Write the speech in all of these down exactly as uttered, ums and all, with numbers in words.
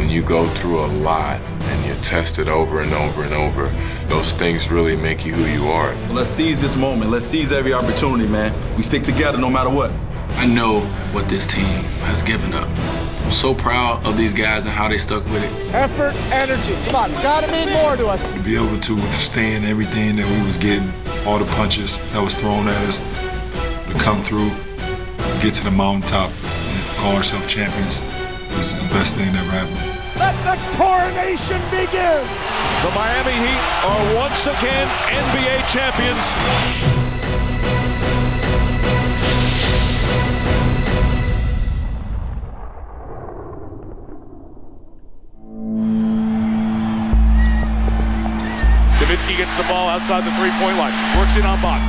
When you go through a lot and you're tested over and over and over, those things really make you who you are. Let's seize this moment. Let's seize every opportunity, man. We stick together no matter what. I know what this team has given up. I'm so proud of these guys and how they stuck with it. Effort, energy. Come on, it's got to mean more to us. To be able to withstand everything that we was getting, all the punches that was thrown at us, to come through, get to the mountaintop, and call ourselves champions was the best thing that ever happened. Let the coronation begin! The Miami Heat are once again N B A champions. Nowitzki gets the ball outside the three-point line. Works it on Boston.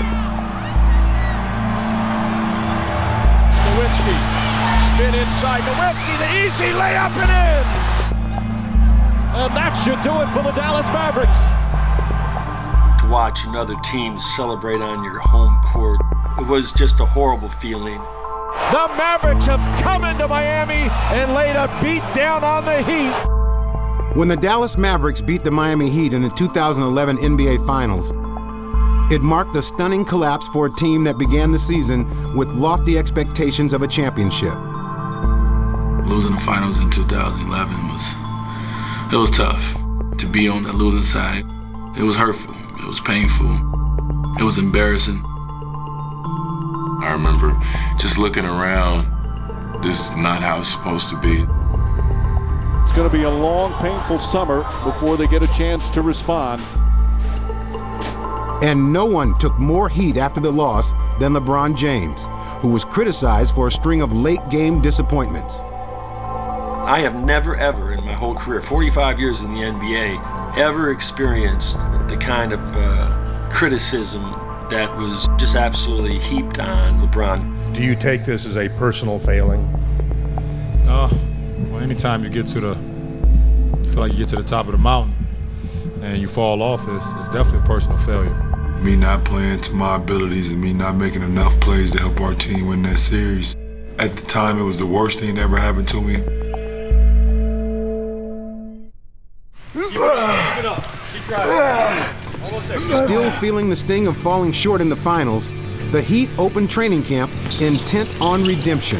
Nowitzki, spin inside. Nowitzki, the easy layup and in! And that should do it for the Dallas Mavericks. To watch another team celebrate on your home court, it was just a horrible feeling. The Mavericks have come into Miami and laid a beat down on the Heat. When the Dallas Mavericks beat the Miami Heat in the two thousand eleven N B A Finals, it marked a stunning collapse for a team that began the season with lofty expectations of a championship. Losing the finals in two thousand eleven was, it was tough. To be on the losing side, it was hurtful, it was painful, it was embarrassing. I remember just looking around, this is not how it's supposed to be. It's going to be a long, painful summer before they get a chance to respond. And no one took more heat after the loss than LeBron James, who was criticized for a string of late-game disappointments. I have never, ever in my whole career, forty-five years in the N B A, ever experienced the kind of uh, criticism that was just absolutely heaped on LeBron. Do you take this as a personal failing? Uh, well, anytime you get to the, you feel like you get to the top of the mountain and you fall off, it's, it's definitely a personal failure. Me not playing to my abilities and me not making enough plays to help our team win that series. At the time, it was the worst thing that ever happened to me. Keep it up. Keep driving. Almost there. Still feeling the sting of falling short in the finals, the Heat opened training camp intent on redemption.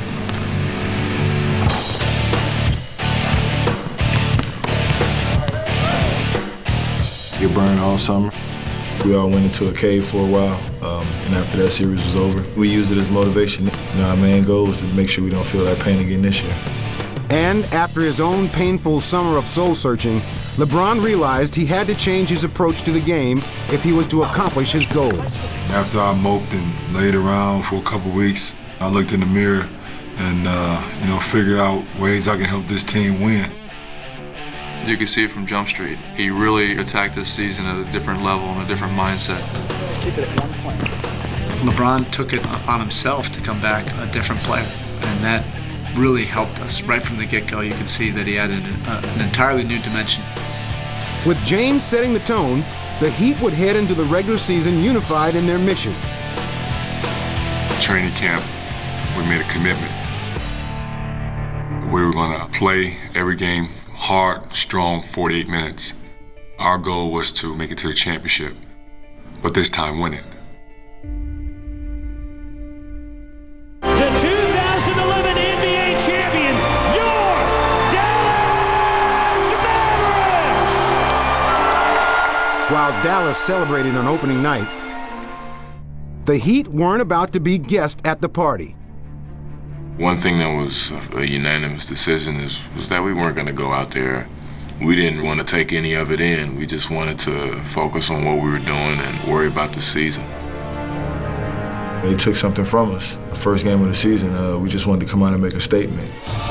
Get burned all summer. We all went into a cave for a while, um, and after that series was over, we used it as motivation. You know, our main goal is to make sure we don't feel that pain again this year. And after his own painful summer of soul-searching, LeBron realized he had to change his approach to the game if he was to accomplish his goals. After I moped and laid around for a couple weeks, I looked in the mirror and, uh, you know, figured out ways I can help this team win. You can see it from Jump Street. He really attacked this season at a different level and a different mindset. Keep it at one point. LeBron took it on himself to come back a different player, and that really helped us. Right from the get-go, you could see that he had an, uh, an entirely new dimension. With James setting the tone, the Heat would head into the regular season unified in their mission. Training camp, we made a commitment. We were going to play every game hard, strong, forty-eight minutes. Our goal was to make it to the championship, but this time win it. The two thousand eleven N B A champions, your Dallas Mavericks! While Dallas celebrated on opening night, the Heat weren't about to be guests at the party. One thing that was a unanimous decision is, was that we weren't going to go out there. We didn't want to take any of it in. We just wanted to focus on what we were doing and worry about the season. They took something from us. The first game of the season, uh, we just wanted to come out and make a statement.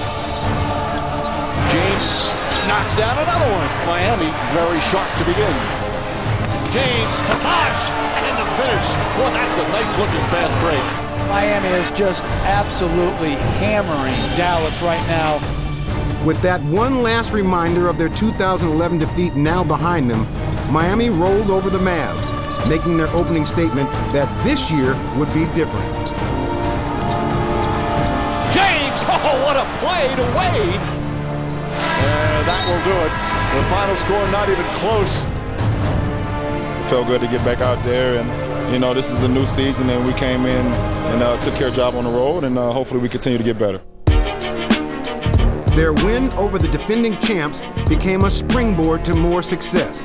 James knocks down another one. Miami very sharp to begin. James to Bosh, and the finish. Well, that's a nice looking fast break. Miami is just absolutely hammering Dallas right now. With that one last reminder of their two thousand eleven defeat now behind them, Miami rolled over the Mavs, making their opening statement that this year would be different. James, oh, what a play to Wade. And that will do it. The final score not even close. It felt good to get back out there, and you know, this is the new season, and we came in and uh, took care of the job on the road, and uh, hopefully we continue to get better. Their win over the defending champs became a springboard to more success.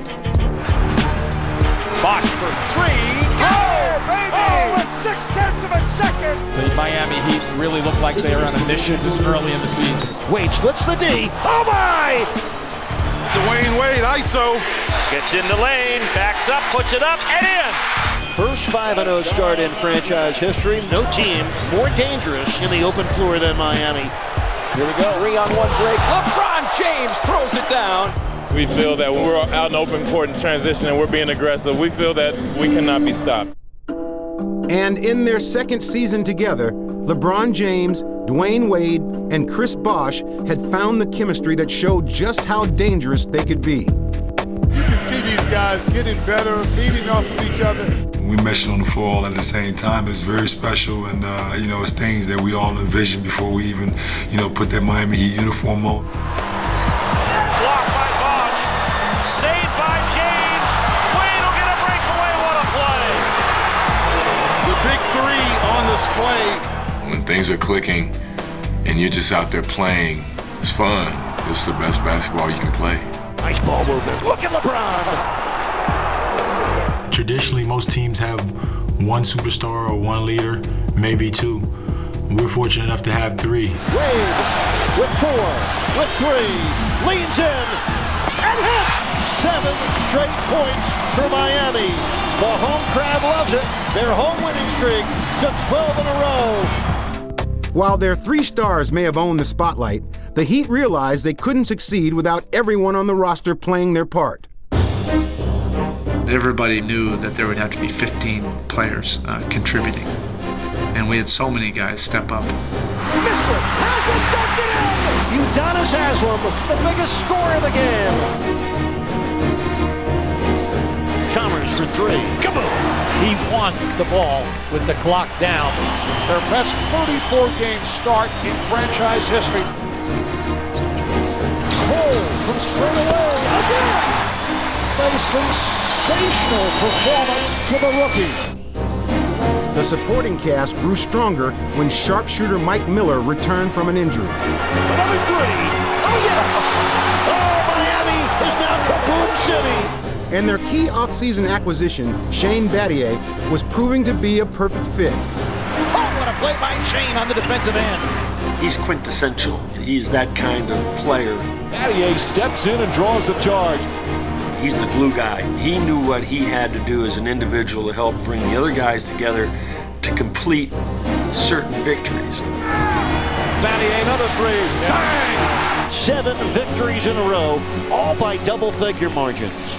Bosh for three. Oh, baby! Oh, with six-tenths of a second. The Miami Heat really look like they are on a mission this early in the season. Wade splits the D. Oh, my! Dwayne Wade, I S O. Gets in the lane, backs up, puts it up, and in. First five and oh start in franchise history. No team more dangerous in the open floor than Miami. Here we go. Three on one break. LeBron James throws it down. We feel that when we're out in open court in transition and we're being aggressive, we feel that we cannot be stopped. And in their second season together, LeBron James, Dwayne Wade, and Chris Bosh had found the chemistry that showed just how dangerous they could be. You can see these guys getting better, feeding off of each other. We meshed on the floor all at the same time. It's very special, and uh, you know, it's things that we all envisioned before we even, you know, put that Miami Heat uniform on. Blocked by Bosh. Saved by James. Wade will get a breakaway. What a play! The big three on display. When things are clicking and you're just out there playing, it's fun. It's the best basketball you can play. Nice ball movement. Look at LeBron. Traditionally, most teams have one superstar or one leader, maybe two. We're fortunate enough to have three. Wade with four, with three, leans in, and hits! Seven straight points for Miami. The home crowd loves it. Their home winning streak to twelve in a row. While their three stars may have owned the spotlight, the Heat realized they couldn't succeed without everyone on the roster playing their part. Everybody knew that there would have to be fifteen players uh, contributing. And we had so many guys step up. Mister Haslam dunked it in! Udonis Haslam, the biggest scorer of the game. Chalmers for three. Kaboom! He wants the ball with the clock down. Their best thirty-four game start in franchise history. Cole from straight away. Again! A sensational performance for the rookie. The supporting cast grew stronger when sharpshooter Mike Miller returned from an injury. Another three. Oh, yes! Oh, Miami is now Kaboom City. And their key offseason acquisition, Shane Battier, was proving to be a perfect fit. Oh, what a play by Shane on the defensive end. He's quintessential. He's that kind of player. Battier steps in and draws the charge. He's the glue guy. He knew what he had to do as an individual to help bring the other guys together to complete certain victories. Battier, another three. Bang! Seven victories in a row, all by double-figure margins.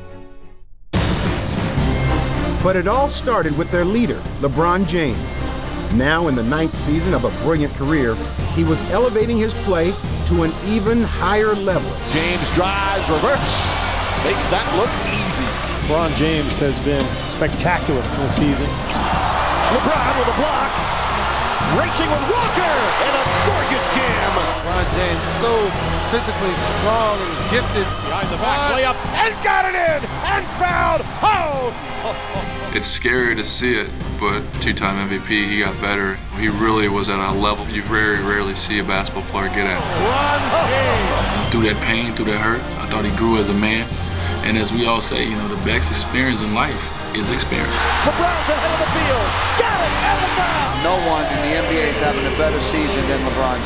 But it all started with their leader, LeBron James. Now in the ninth season of a brilliant career, he was elevating his play to an even higher level. James drives, reverse. Makes that look easy. LeBron James has been spectacular this season. LeBron with a block. Racing with Walker. And a gorgeous jam. LeBron James so physically strong and gifted. Behind the back, layup. And got it in. And fouled. Oh! It's scary to see it, but two-time M V P, he got better. He really was at a level you very rarely see a basketball player get at. LeBron James. Through that pain, through that hurt, I thought he grew as a man. And as we all say, you know, the best experience in life is experience. LeBron's ahead of the field. Got it, and the foul. No one in the N B A is having a better season than LeBron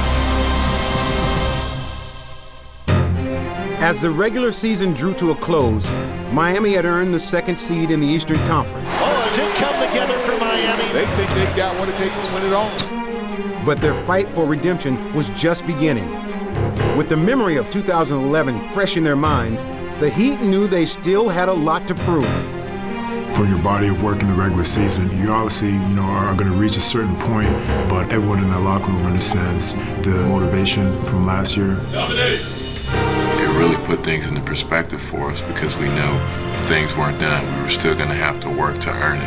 James. As the regular season drew to a close, Miami had earned the second seed in the Eastern Conference. Oh, has it come together for Miami? They think they've got what it takes to win it all. But their fight for redemption was just beginning. With the memory of two thousand eleven fresh in their minds, the Heat knew they still had a lot to prove. For your body of work in the regular season, you obviously, you know, are going to reach a certain point, but everyone in that locker room understands the motivation from last year. It really put things into perspective for us because we know things weren't done. We were still going to have to work to earn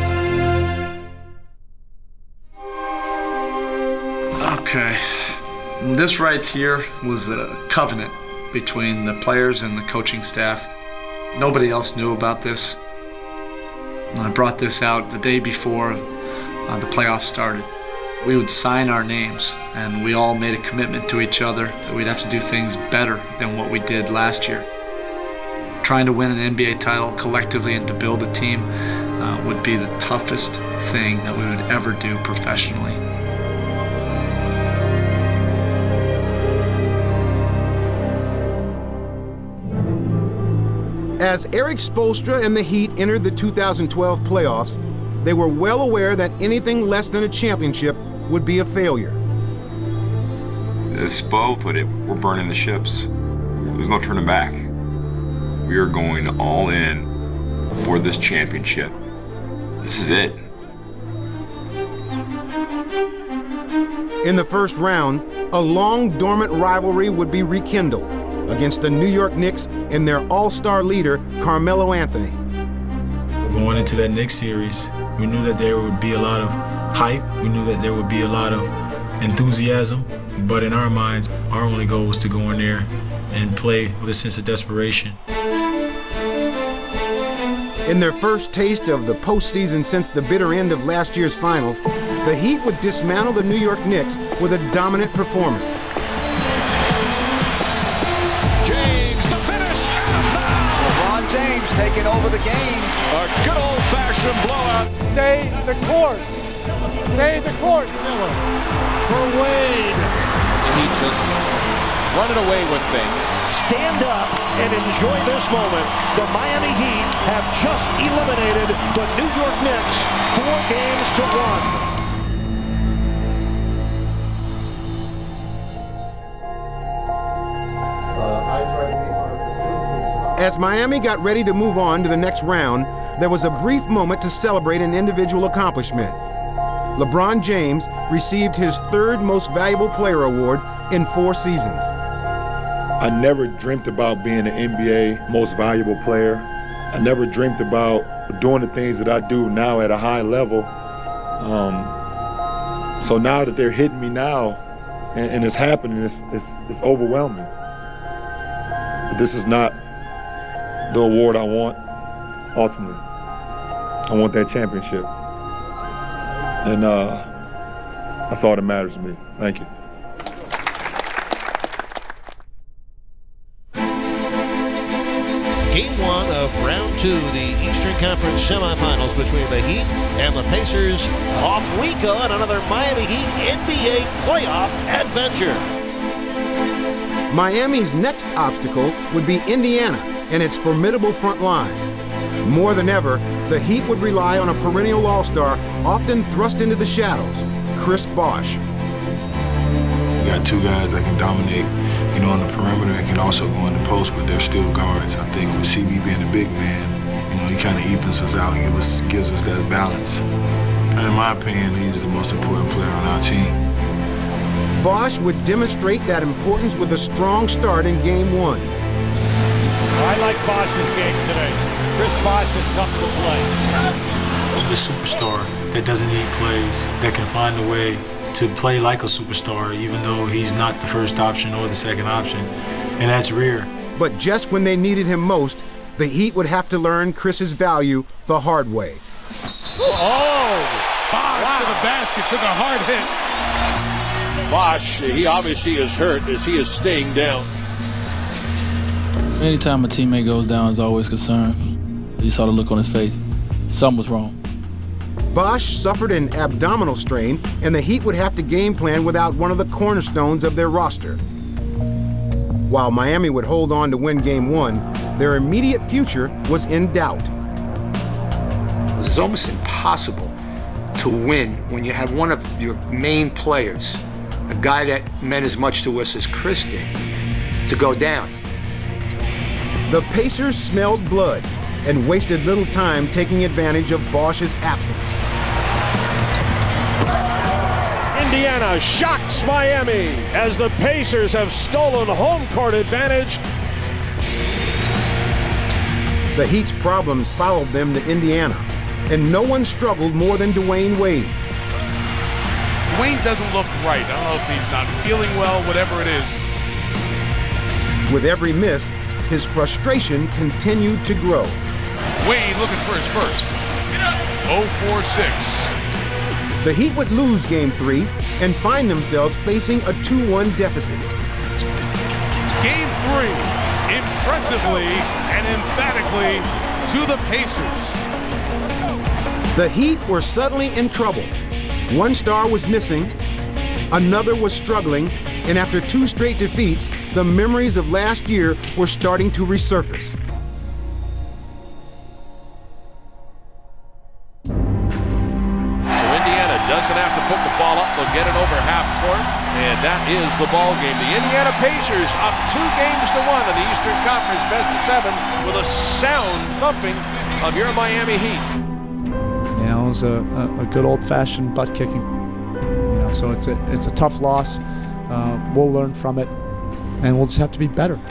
it. Okay. This right here was a covenant between the players and the coaching staff. Nobody else knew about this. I brought this out the day before uh, the playoffs started. We would sign our names, and we all made a commitment to each other that we'd have to do things better than what we did last year. Trying to win an N B A title collectively and to build a team uh, would be the toughest thing that we would ever do professionally. As Erik Spoelstra and the Heat entered the two thousand twelve playoffs, they were well aware that anything less than a championship would be a failure. As Spo put it, we're burning the ships. There's no turning back. We are going all in for this championship. This is it. In the first round, a long dormant rivalry would be rekindled against the New York Knicks and their all-star leader, Carmelo Anthony. Going into that Knicks series, we knew that there would be a lot of hype. We knew that there would be a lot of enthusiasm. But in our minds, our only goal was to go in there and play with a sense of desperation. In their first taste of the postseason since the bitter end of last year's finals, the Heat would dismantle the New York Knicks with a dominant performance. James, the finish, and a foul! LeBron James taking over the game. A good old-fashioned blowout. Stay the course. Stay the course, Miller. For Wade. And he just running away with things. Stand up and enjoy this moment. The Miami Heat have just eliminated the New York Knicks four games to one. As Miami got ready to move on to the next round, there was a brief moment to celebrate an individual accomplishment. LeBron James received his third most valuable player award in four seasons. I never dreamt about being an N B A most valuable player. I never dreamt about doing the things that I do now at a high level. Um, so now that they're hitting me now, and, and it's happening, it's, it's, it's overwhelming. But this is not the award I want, ultimately. I want that championship. And uh, that's all that matters to me. Thank you. Game one of round two, the Eastern Conference semifinals between the Heat and the Pacers. Off we go on another Miami Heat N B A playoff adventure. Miami's next obstacle would be Indiana and its formidable front line. More than ever, the Heat would rely on a perennial all-star, often thrust into the shadows, Chris Bosh. We got two guys that can dominate, you know, on the perimeter and can also go in the post, but they're still guards. I think with C B being a big man, you know, he kind of evens us out, gives us, gives us that balance. And in my opinion, he's the most important player on our team. Bosh would demonstrate that importance with a strong start in game one. I like Bosh's game today. Chris Bosh has come to play. He's a superstar that doesn't need plays, that can find a way to play like a superstar, even though he's not the first option or the second option, and that's rare. But just when they needed him most, the Heat would have to learn Chris's value the hard way. Oh! Bosh wow. to the basket, took a hard hit. Bosh, he obviously is hurt as he is staying down. Anytime a teammate goes down, is always concerned. You saw the look on his face. Something was wrong. Bosh suffered an abdominal strain, and the Heat would have to game plan without one of the cornerstones of their roster. While Miami would hold on to win game one, their immediate future was in doubt. It's almost impossible to win when you have one of your main players, a guy that meant as much to us as Chris did, to go down. The Pacers smelled blood and wasted little time taking advantage of Bosh's absence. Indiana shocks Miami as the Pacers have stolen home court advantage. The Heat's problems followed them to Indiana, and no one struggled more than Dwayne Wade. Wayne doesn't look right. I don't know if he's not feeling well, whatever it is. With every miss, his frustration continued to grow. Wayne looking for his first. oh four six. The Heat would lose game three and find themselves facing a two one deficit. Game three, impressively and emphatically to the Pacers. The Heat were suddenly in trouble. One star was missing, another was struggling, and after two straight defeats, the memories of last year were starting to resurface. Doesn't have to put the ball up. They'll get it over half court, and that is the ball game. The Indiana Pacers up two games to one in the Eastern Conference best of seven with a sound thumping of your Miami Heat. You know, it was a, a, a good old-fashioned butt kicking. You know, so it's a it's a tough loss. Uh, we'll learn from it, and we'll just have to be better.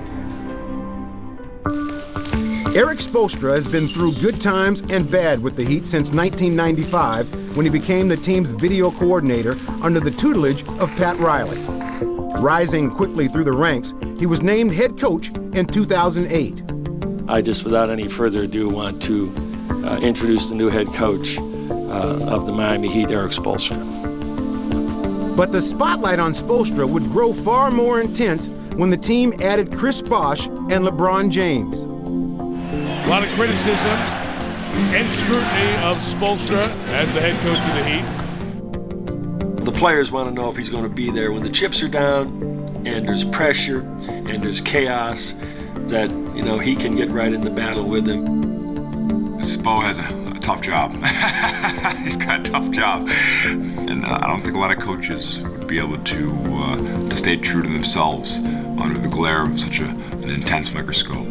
Erik Spoelstra has been through good times and bad with the Heat since nineteen ninety-five, when he became the team's video coordinator under the tutelage of Pat Riley. Rising quickly through the ranks, he was named head coach in two thousand eight. I just, without any further ado, want to uh, introduce the new head coach uh, of the Miami Heat, Erik Spoelstra. But the spotlight on Spoelstra would grow far more intense when the team added Chris Bosh and LeBron James. A lot of criticism and scrutiny of Spoelstra as the head coach of the Heat. The players want to know if he's going to be there when the chips are down and there's pressure and there's chaos, that, you know, he can get right in the battle with them. Spo has a, a tough job. He's got a tough job. And uh, I don't think a lot of coaches would be able to, uh, to stay true to themselves under the glare of such a, an intense microscope.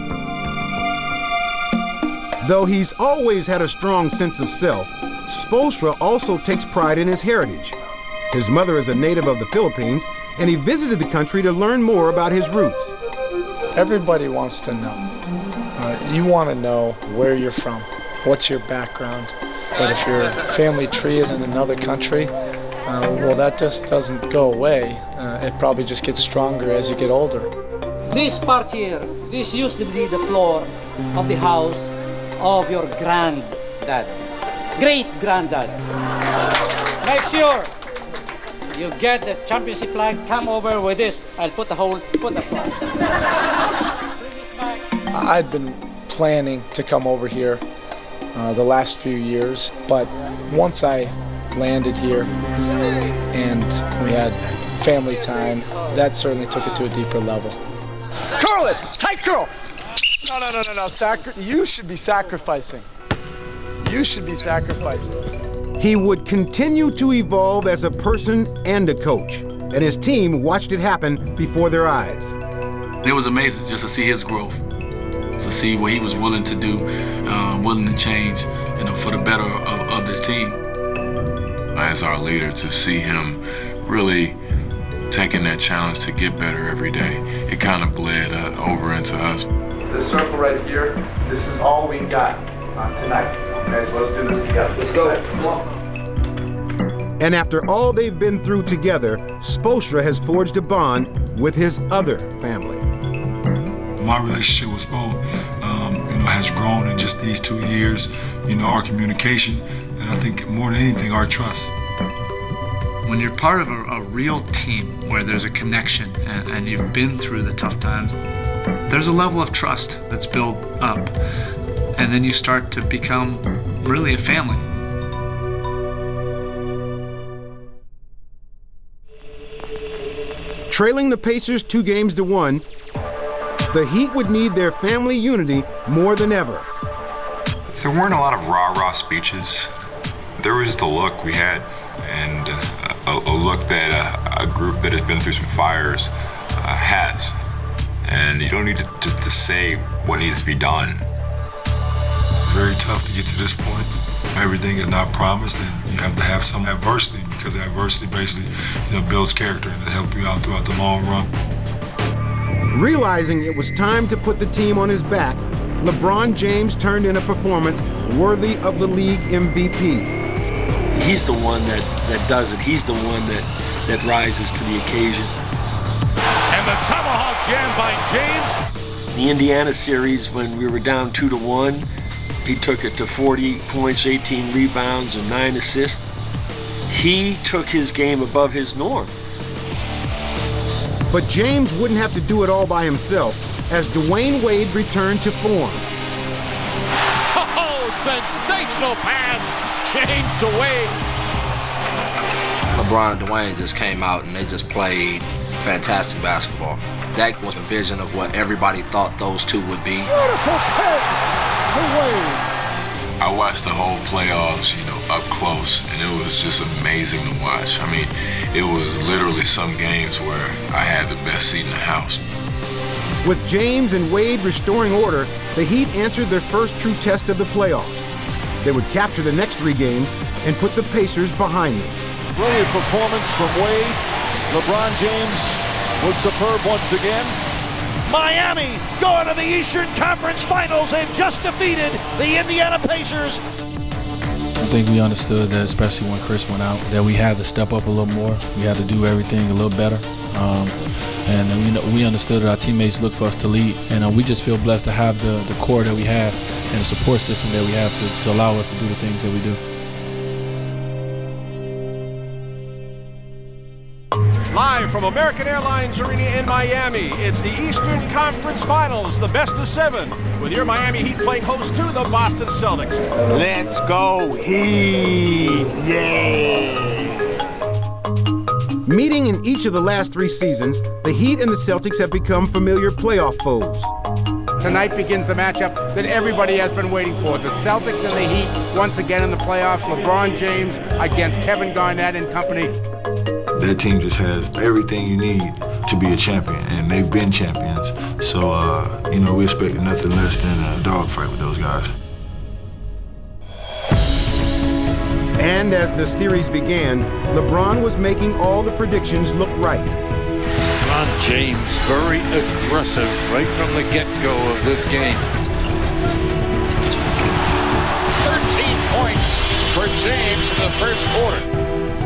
Though he's always had a strong sense of self, Spoelstra also takes pride in his heritage. His mother is a native of the Philippines, and he visited the country to learn more about his roots. Everybody wants to know. Uh, you want to know where you're from, what's your background. But if your family tree is in another country, uh, well, that just doesn't go away. Uh, it probably just gets stronger as you get older. This part here, this used to be the floor of the house of your granddad, great-granddad. Make sure you get the championship flag, come over with this. I'll put the hole, put the flag. Bring this back. I'd been planning to come over here uh, the last few years, but once I landed here and we had family time, that certainly took it to a deeper level. Curl it! Tight curl! No, no, no, no, no. Sacri- you should be sacrificing. You should be sacrificing. He would continue to evolve as a person and a coach, and his team watched it happen before their eyes. It was amazing just to see his growth, to see what he was willing to do, uh, willing to change, you know, for the better of, of this team. As our leader, to see him really taking that challenge to get better every day, it kind of bled uh, over into us. This circle right here, this is all we got uh, tonight. Okay, so let's do this together. Let's go. Come on. And after all they've been through together, Spoelstra has forged a bond with his other family. My relationship with Spo, um, you know, has grown in just these two years. You know, our communication, and I think more than anything, our trust. When you're part of a, a real team where there's a connection and, and you've been through the tough times, there's a level of trust that's built up, and then you start to become really a family. Trailing the Pacers two games to one, the Heat would need their family unity more than ever. There weren't a lot of rah-rah speeches. There was just a look we had, and uh, a, a look that uh, a group that has been through some fires uh, has. And you don't need to, to, to say what needs to be done. It's very tough to get to this point. Everything is not promised, and you have to have some adversity, because adversity basically, you know, builds character and it helps you out throughout the long run. Realizing it was time to put the team on his back, LeBron James turned in a performance worthy of the league M V P. he's the one that, that does it. He's the one that, that rises to the occasion. And the tomahawk jam by James. The Indiana series, when we were down two to one, he took it to forty points, eighteen rebounds, and nine assists. He took his game above his norm. But James wouldn't have to do it all by himself as Dwayne Wade returned to form. Oh, sensational pass, James to Wade. LeBron and Dwayne just came out and they just played fantastic basketball. That was a vision of what everybody thought those two would be. Beautiful pick to Wade. I watched the whole playoffs, you know, up close, and it was just amazing to watch. I mean, it was literally some games where I had the best seat in the house. With James and Wade restoring order, the Heat answered their first true test of the playoffs. They would capture the next three games and put the Pacers behind them. Brilliant performance from Wade. LeBron James was superb once again. Miami going to the Eastern Conference Finals. They've just defeated the Indiana Pacers. I think we understood that, especially when Chris went out, that we had to step up a little more. We had to do everything a little better. Um, and we, know, we understood that our teammates look for us to lead. And uh, we just feel blessed to have the, the core that we have and the support system that we have to, to allow us to do the things that we do. Live from American Airlines Arena in Miami, it's the Eastern Conference Finals, the best of seven, with your Miami Heat playing host to the Boston Celtics. Let's go Heat! Yay! Meeting in each of the last three seasons, the Heat and the Celtics have become familiar playoff foes. Tonight begins the matchup that everybody has been waiting for. The Celtics and the Heat once again in the playoffs. LeBron James against Kevin Garnett and company. That team just has everything you need to be a champion, and they've been champions. So, uh, you know, we expect nothing less than a dogfight with those guys. And as the series began, LeBron was making all the predictions look right. LeBron James, very aggressive right from the get-go of this game. thirteen points for James in the first quarter.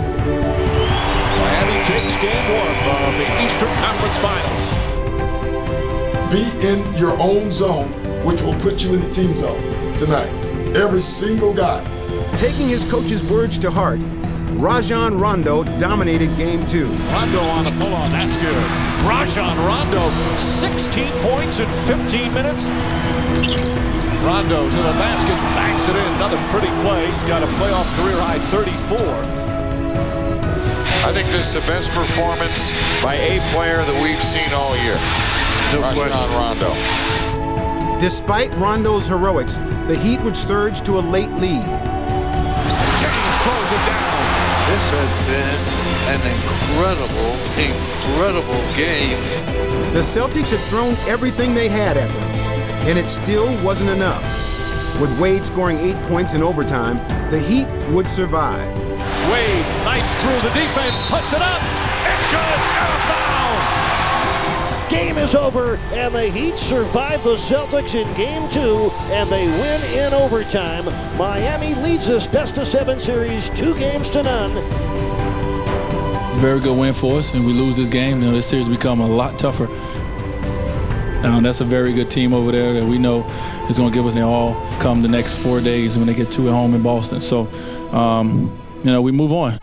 Miami takes game one of the Eastern Conference Finals. Be in your own zone, which will put you in the team zone tonight. Every single guy. Taking his coach's words to heart, Rajon Rondo dominated game two. Rondo on the pull-on, that's good. Rajon Rondo, sixteen points in fifteen minutes. Rondo to the basket, banks it in. Another pretty play. He's got a playoff career-high thirty-four. I think this is the best performance by a player that we've seen all year. No Rajon Rondo. Despite Rondo's heroics, the Heat would surge to a late lead. James throws it down. This has been an incredible, incredible game. The Celtics had thrown everything they had at them, and it still wasn't enough. With Wade scoring eight points in overtime, the Heat would survive. Wade, nice through the defense, puts it up. It's good, and a foul. Game is over, and the Heat survive the Celtics in game two, and they win in overtime. Miami leads this best of seven series, two games to none. It's a very good win for us, and we lose this game, you know, this series become a lot tougher. Um, that's a very good team over there that we know is going to give us an all come the next four days when they get two at home in Boston. So, um, you know, we move on.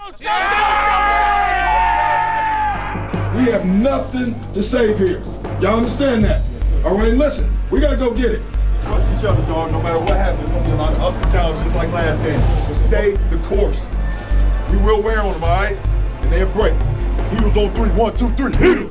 We have nothing to save here. Y'all understand that? All right, listen, we got to go get it. Trust each other, dog. No matter what happens, there's going to be a lot of ups and downs just like last game. But stay the course. We will wear on them, all right? And they'll break. Heatles on three. One, two, three. Heatles.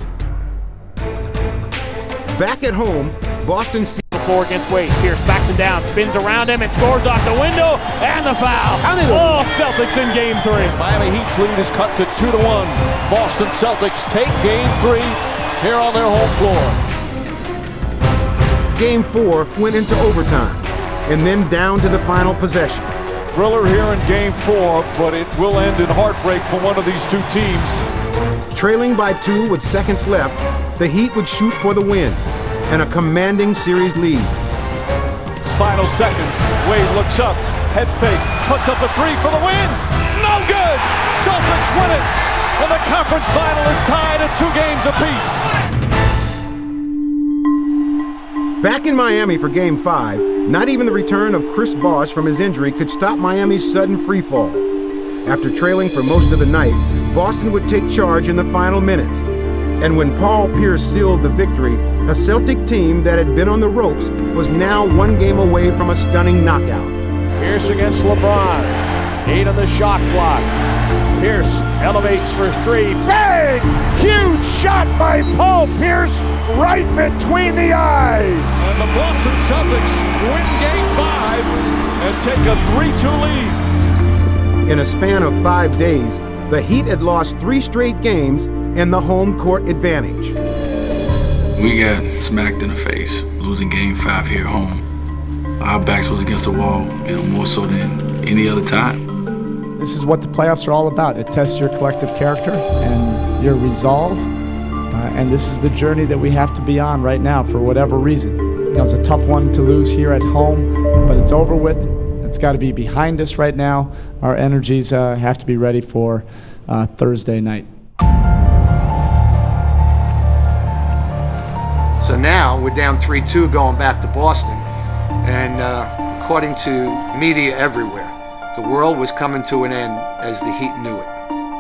Back at home, Boston sees four against Wade. Pierce backs him down, spins around him, and scores off the window, and the foul. Oh, Celtics in game three. Miami Heat's lead is cut to two to one. Boston Celtics take game three here on their home floor. Game four went into overtime, and then down to the final possession. Thriller here in game four, but it will end in heartbreak for one of these two teams. Trailing by two with seconds left, the Heat would shoot for the win and a commanding series lead. Final seconds, Wade looks up, head fake, puts up a three for the win. No good! Celtics win it! And the conference final is tied at two games apiece. Back in Miami for Game five, not even the return of Chris Bosh from his injury could stop Miami's sudden free fall. After trailing for most of the night, Boston would take charge in the final minutes. And when Paul Pierce sealed the victory, a Celtic team that had been on the ropes was now one game away from a stunning knockout. Pierce against LeBron. Eight on the shot clock. Pierce elevates for three. Bang! Huge shot by Paul Pierce right between the eyes. And the Boston Celtics win game five and take a three two lead. In a span of five days, the Heat had lost three straight games and the home court advantage. We got smacked in the face, losing game five here at home. Our backs was against the wall, you know, more so than any other time. This is what the playoffs are all about. It tests your collective character and your resolve. Uh, and this is the journey that we have to be on right now for whatever reason. You know, it's a tough one to lose here at home, but it's over with. It's got to be behind us right now. Our energies uh, have to be ready for uh, Thursday night. So now we're down three two going back to Boston. And uh, according to media everywhere, the world was coming to an end as the Heat knew it.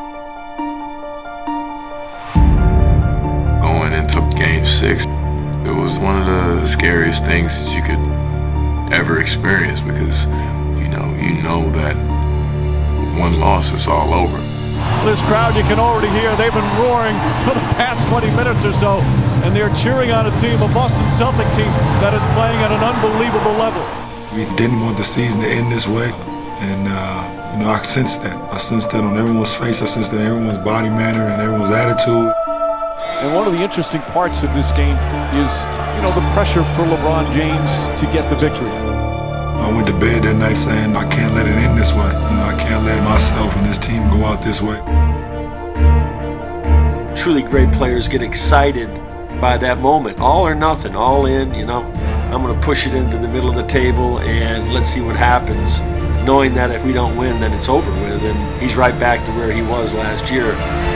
Going into game six, it was one of the scariest things that you could ever experience because, you know, you know that one loss is all over. This crowd you can already hear, they've been roaring for the past twenty minutes or so, and they're cheering on a team, a Boston Celtic team, that is playing at an unbelievable level. We didn't want the season to end this way. And, uh, you know, I sensed that. I sensed that on everyone's face. I sensed that in everyone's body manner and everyone's attitude. And one of the interesting parts of this game is, you know, the pressure for LeBron James to get the victory. I went to bed that night saying, I can't let it end this way. You know, I can't let myself and this team go out this way. Truly great players get excited by that moment. All or nothing, all in, you know. I'm going to push it into the middle of the table and let's see what happens. Knowing that if we don't win, then it's over with, and he's right back to where he was last year.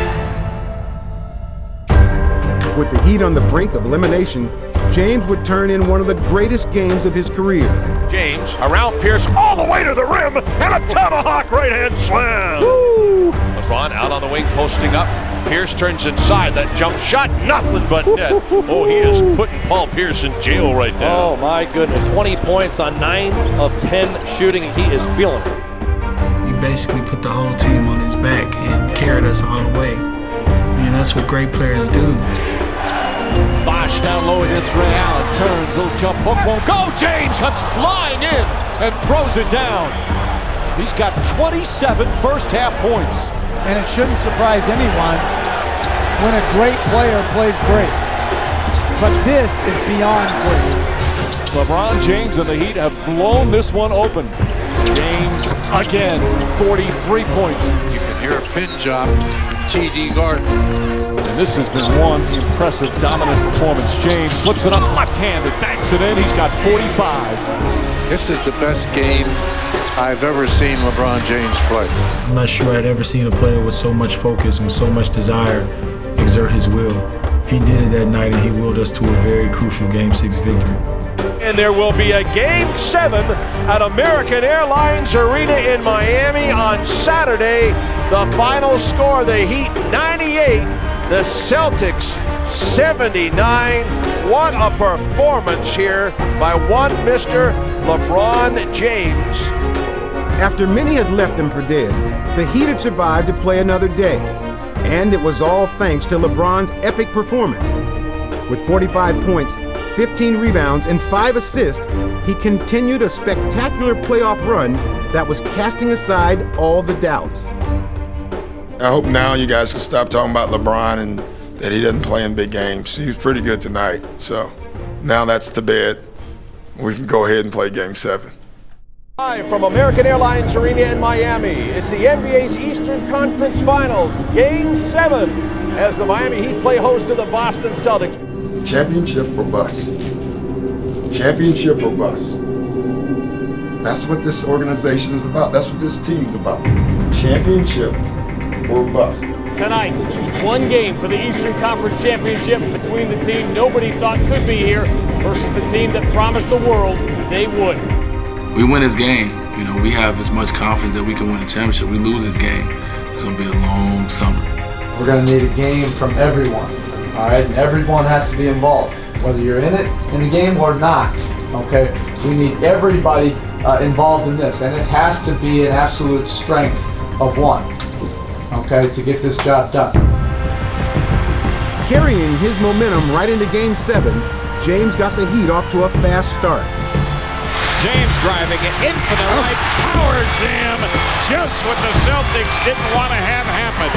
With the Heat on the brink of elimination, James would turn in one of the greatest games of his career. James around Pierce all the way to the rim, and a tomahawk right-hand slam. Woo! LeBron out on the wing, posting up. Pierce turns inside. That jump shot, nothing but net. Oh, he is putting Paul Pierce in jail right now. Oh, my goodness. twenty points on nine of ten shooting, and he is feeling it. He basically put the whole team on his back and carried us all the way. And that's what great players do. Bosh down low against Ray Allen. Turns, little jump hook won't go. James comes flying in and throws it down. He's got twenty-seven first half points. And it shouldn't surprise anyone when a great player plays great. But this is beyond great. LeBron James and the Heat have blown this one open. James again, forty-three points. You can hear a pin job, T D Garden. And this has been one impressive, dominant performance. James flips it up left-handed, banks it in. He's got forty-five. This is the best game I've ever seen LeBron James play. I'm not sure I'd ever seen a player with so much focus and so much desire exert his will. He did it that night, and he willed us to a very crucial Game six victory. And there will be a Game seven at American Airlines Arena in Miami on Saturday. The final score, the Heat ninety-eight, the Celtics seventy-nine. What a performance here by one Mister LeBron James. After many had left them for dead, the Heat had survived to play another day. And it was all thanks to LeBron's epic performance. With forty-five points, fifteen rebounds, and five assists, he continued a spectacular playoff run that was casting aside all the doubts. I hope now you guys can stop talking about LeBron and that he doesn't play in big games. He was pretty good tonight. So now that's to bed. We can go ahead and play Game seven. Live from American Airlines Arena in Miami, it's the N B A's Eastern Conference Finals, Game seven, as the Miami Heat play host to the Boston Celtics. Championship or bust. Championship or bust. That's what this organization is about. That's what this team is about. Championship or bust. Tonight, one game for the Eastern Conference Championship between the team nobody thought could be here versus the team that promised the world they would. We win this game. You know, we have as much confidence that we can win a championship. We lose this game, it's going to be a long summer. We're going to need a game from everyone, all right? And everyone has to be involved, whether you're in it, in the game or not, okay? We need everybody uh, involved in this, and it has to be an absolute strength of one, okay, to get this job done. Carrying his momentum right into Game seven, James got the Heat off to a fast start. James driving it in for the right power jam, just what the Celtics didn't want to have happen.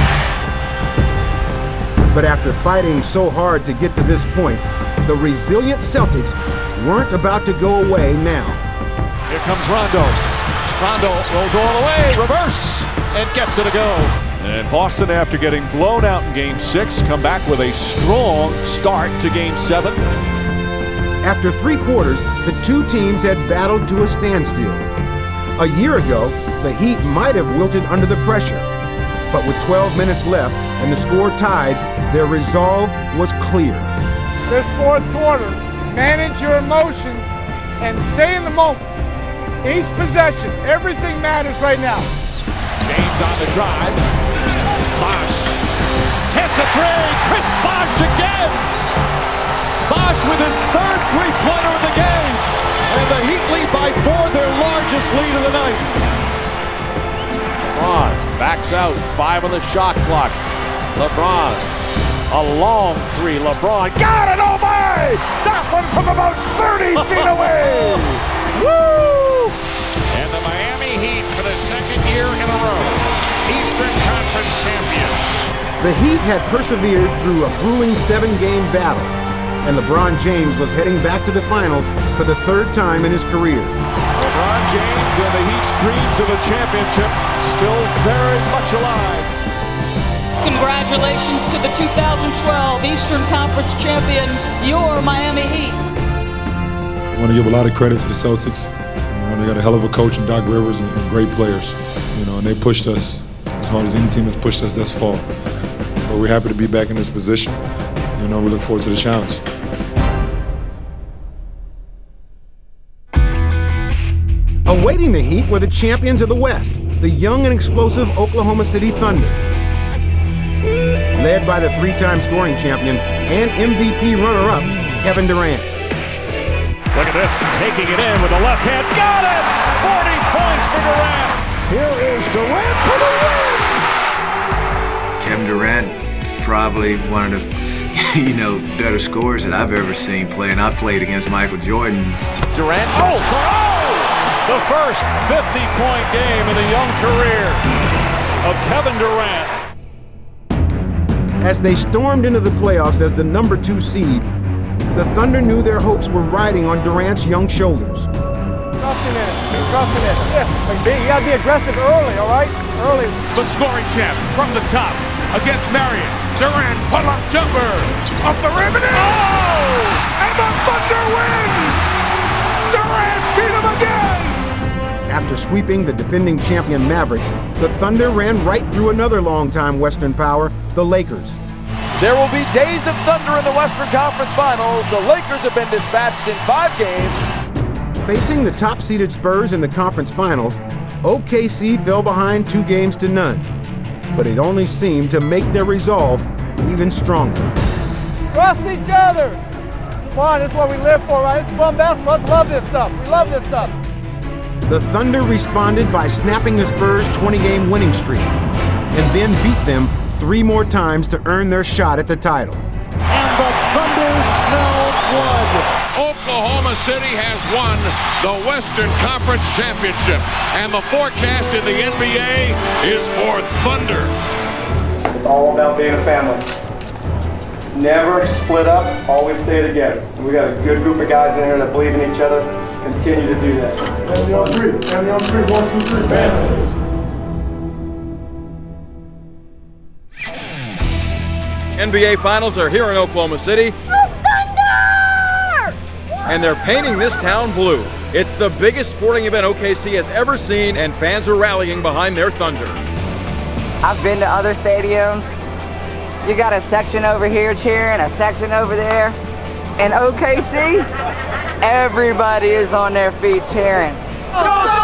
But after fighting so hard to get to this point, the resilient Celtics weren't about to go away now. Here comes Rondo. Rondo rolls all the way, reverse, and gets it to go. And Boston, after getting blown out in Game six, come back with a strong start to Game seven. After three quarters, the two teams had battled to a standstill. A year ago, the Heat might have wilted under the pressure. But with twelve minutes left and the score tied, their resolve was clear. This fourth quarter, manage your emotions and stay in the moment. Each possession, everything matters right now. James on the drive. Bosh hits a three. Chris Bosh again. Bosh with his third three-pointer of the game. And the Heat lead by four, their largest lead of the night. LeBron backs out, five on the shot clock. LeBron, a long three. LeBron got it, oh my! That one from about thirty feet away! Woo! And the Miami Heat, for the second year in a row, Eastern Conference champions. The Heat had persevered through a grueling seven-game battle, and LeBron James was heading back to the finals for the third time in his career. LeBron James and the Heat's dreams of a championship still very much alive. Congratulations to the two thousand twelve Eastern Conference champion, your Miami Heat. I want to give a lot of credit to the Celtics. You know, they got a hell of a coach in Doc Rivers and, and great players. You know, and they pushed us as hard as any team has pushed us thus far. But we're happy to be back in this position. You know, we look forward to the challenge. Awaiting the Heat were the champions of the West, the young and explosive Oklahoma City Thunder. Led by the three-time scoring champion and M V P runner-up, Kevin Durant. Look at this, taking it in with the left hand. Got it! forty points for Durant. Here is Durant for the win! Kevin Durant, probably one of the, you know, better scorers that I've ever seen play, and I played against Michael Jordan. Durant, oh, oh! The first fifty-point game in the young career of Kevin Durant. As they stormed into the playoffs as the number two seed, the Thunder knew their hopes were riding on Durant's young shoulders. Trusting in it, be trusting in it. Yeah, like be, you gotta be aggressive early, all right? Early. The scoring champ from the top against Marion. Durant, pull-up jumper, off the rim and in. Oh! And the Thunder win! Durant beat him again! After sweeping the defending champion Mavericks, the Thunder ran right through another longtime Western power, the Lakers. There will be days of thunder in the Western Conference Finals. The Lakers have been dispatched in five games. Facing the top-seeded Spurs in the conference finals, O K C fell behind two games to none. But it only seemed to make their resolve even stronger. Trust each other. Come on, this is what we live for, right? This is fun basketball. Let's love this stuff. We love this stuff. The Thunder responded by snapping the Spurs' twenty-game winning streak, and then beat them three more times to earn their shot at the title. And the Thunder smell blood. Oklahoma City has won the Western Conference Championship, and the forecast in the N B A is for Thunder. It's all about being a family. Never split up, always stay together. And we got a good group of guys in here that believe in each other. Continue to do that. Family on three, family on three, one, two, three, family. N B A Finals are here in Oklahoma City. Thunder! and they're painting this town blue. It's the biggest sporting event O K C has ever seen, and fans are rallying behind their Thunder. I've been to other stadiums. You got a section over here cheering, a section over there. In O K C, everybody is on their feet cheering. Go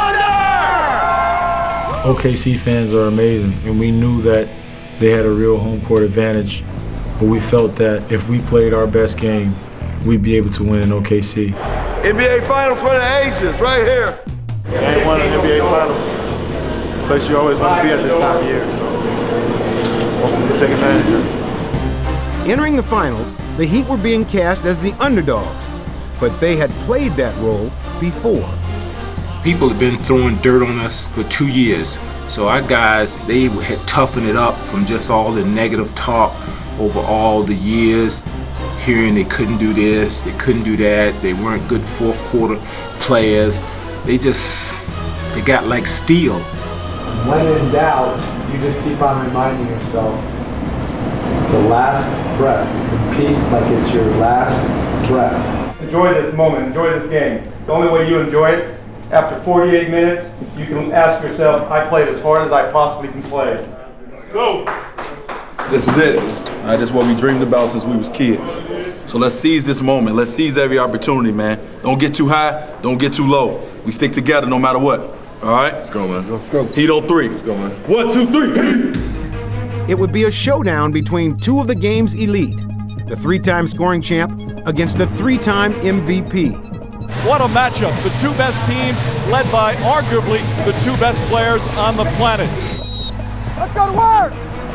Thunder! O K C fans are amazing, and we knew that they had a real home court advantage, but we felt that if we played our best game, we'd be able to win in O K C. N B A Finals for the ages, right here. Game one of the N B A Finals. It's a place you always want to be at this time of year, so hopefully we take advantage of it. Entering the finals, the Heat were being cast as the underdogs, but they had played that role before. People have been throwing dirt on us for two years. So our guys, they had toughened it up from just all the negative talk over all the years, hearing they couldn't do this, they couldn't do that, they weren't good fourth quarter players. They just, they got like steel. When in doubt, you just keep on reminding yourself, the last breath. Compete like it's your last breath. Enjoy this moment, enjoy this game. The only way you enjoy it, after forty-eight minutes, you can ask yourself, I played as hard as I possibly can play. Let's go! This is it. Right, this is what we dreamed about since we was kids. So let's seize this moment. Let's seize every opportunity, man. Don't get too high, don't get too low. We stick together no matter what. All right? Let's go, man. Let's go. Heat on three. Let's go, man. One, two, three. It would be a showdown between two of the game's elite, the three-time scoring champ against the three-time M V P. What a matchup. The two best teams led by arguably the two best players on the planet. Let's go to work!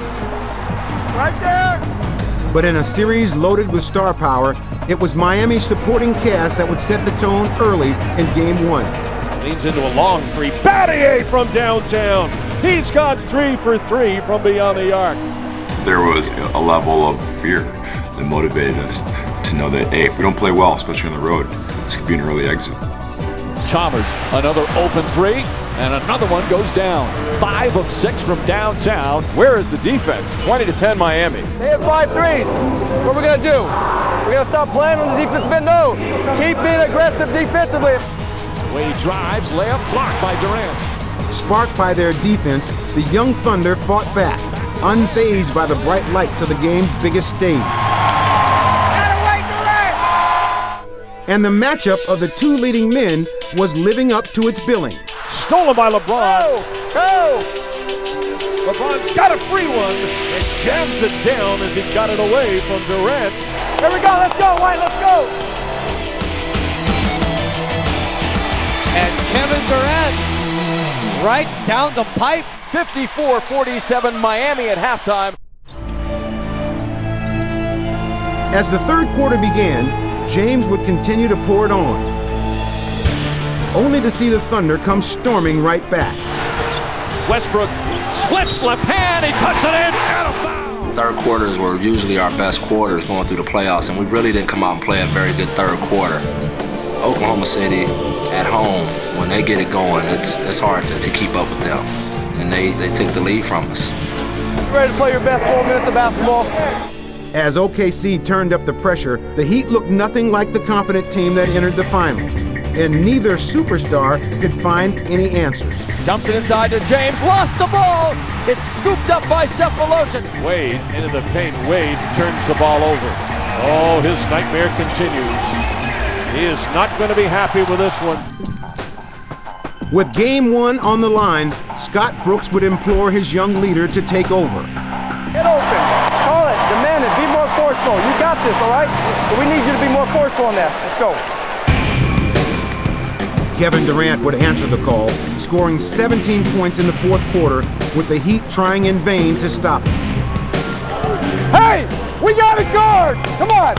Right there! But in a series loaded with star power, it was Miami's supporting cast that would set the tone early in game one. Leans into a long three. Battier from downtown. He's got three for three from beyond the arc. There was a level of fear that motivated us to know that, hey, if we don't play well, especially on the road, this could be an early exit. Chalmers, another open three, and another one goes down. Five of six from downtown. Where is the defense? twenty to ten Miami. They have five threes. What are we going to do? We're going to stop playing on the defensive end? No. Keep being aggressive defensively. Wade drives, layup blocked by Durant. Sparked by their defense, the young Thunder fought back, unfazed by the bright lights of the game's biggest stage. And the matchup of the two leading men was living up to its billing. Stolen by LeBron. Go! Go! LeBron's got a free one and jams it down as he got it away from Durant. Here we go, let's go, White, let's go! And Kevin Durant right down the pipe. fifty-four forty-seven Miami at halftime. As the third quarter began, James would continue to pour it on, only to see the Thunder come storming right back. Westbrook splits left hand, he puts it in, and a foul! Third quarters were usually our best quarters going through the playoffs, and we really didn't come out and play a very good third quarter. Oklahoma City at home, when they get it going, it's it's hard to, to keep up with them, and they, they took the lead from us. You ready to play your best four minutes of basketball? As O K C turned up the pressure, the Heat looked nothing like the confident team that entered the finals, and neither superstar could find any answers. Dumps it inside to James, lost the ball! It's scooped up by Cephaloshin. Wade into the paint, Wade turns the ball over. Oh, his nightmare continues. He is not going to be happy with this one. With game one on the line, Scott Brooks would implore his young leader to take over. Get open, call it, demand it, be more forceful. You got this, all right? But we need you to be more forceful on that. Let's go. Kevin Durant would answer the call, scoring seventeen points in the fourth quarter, with the Heat trying in vain to stop him. Hey, we got a guard! Come on!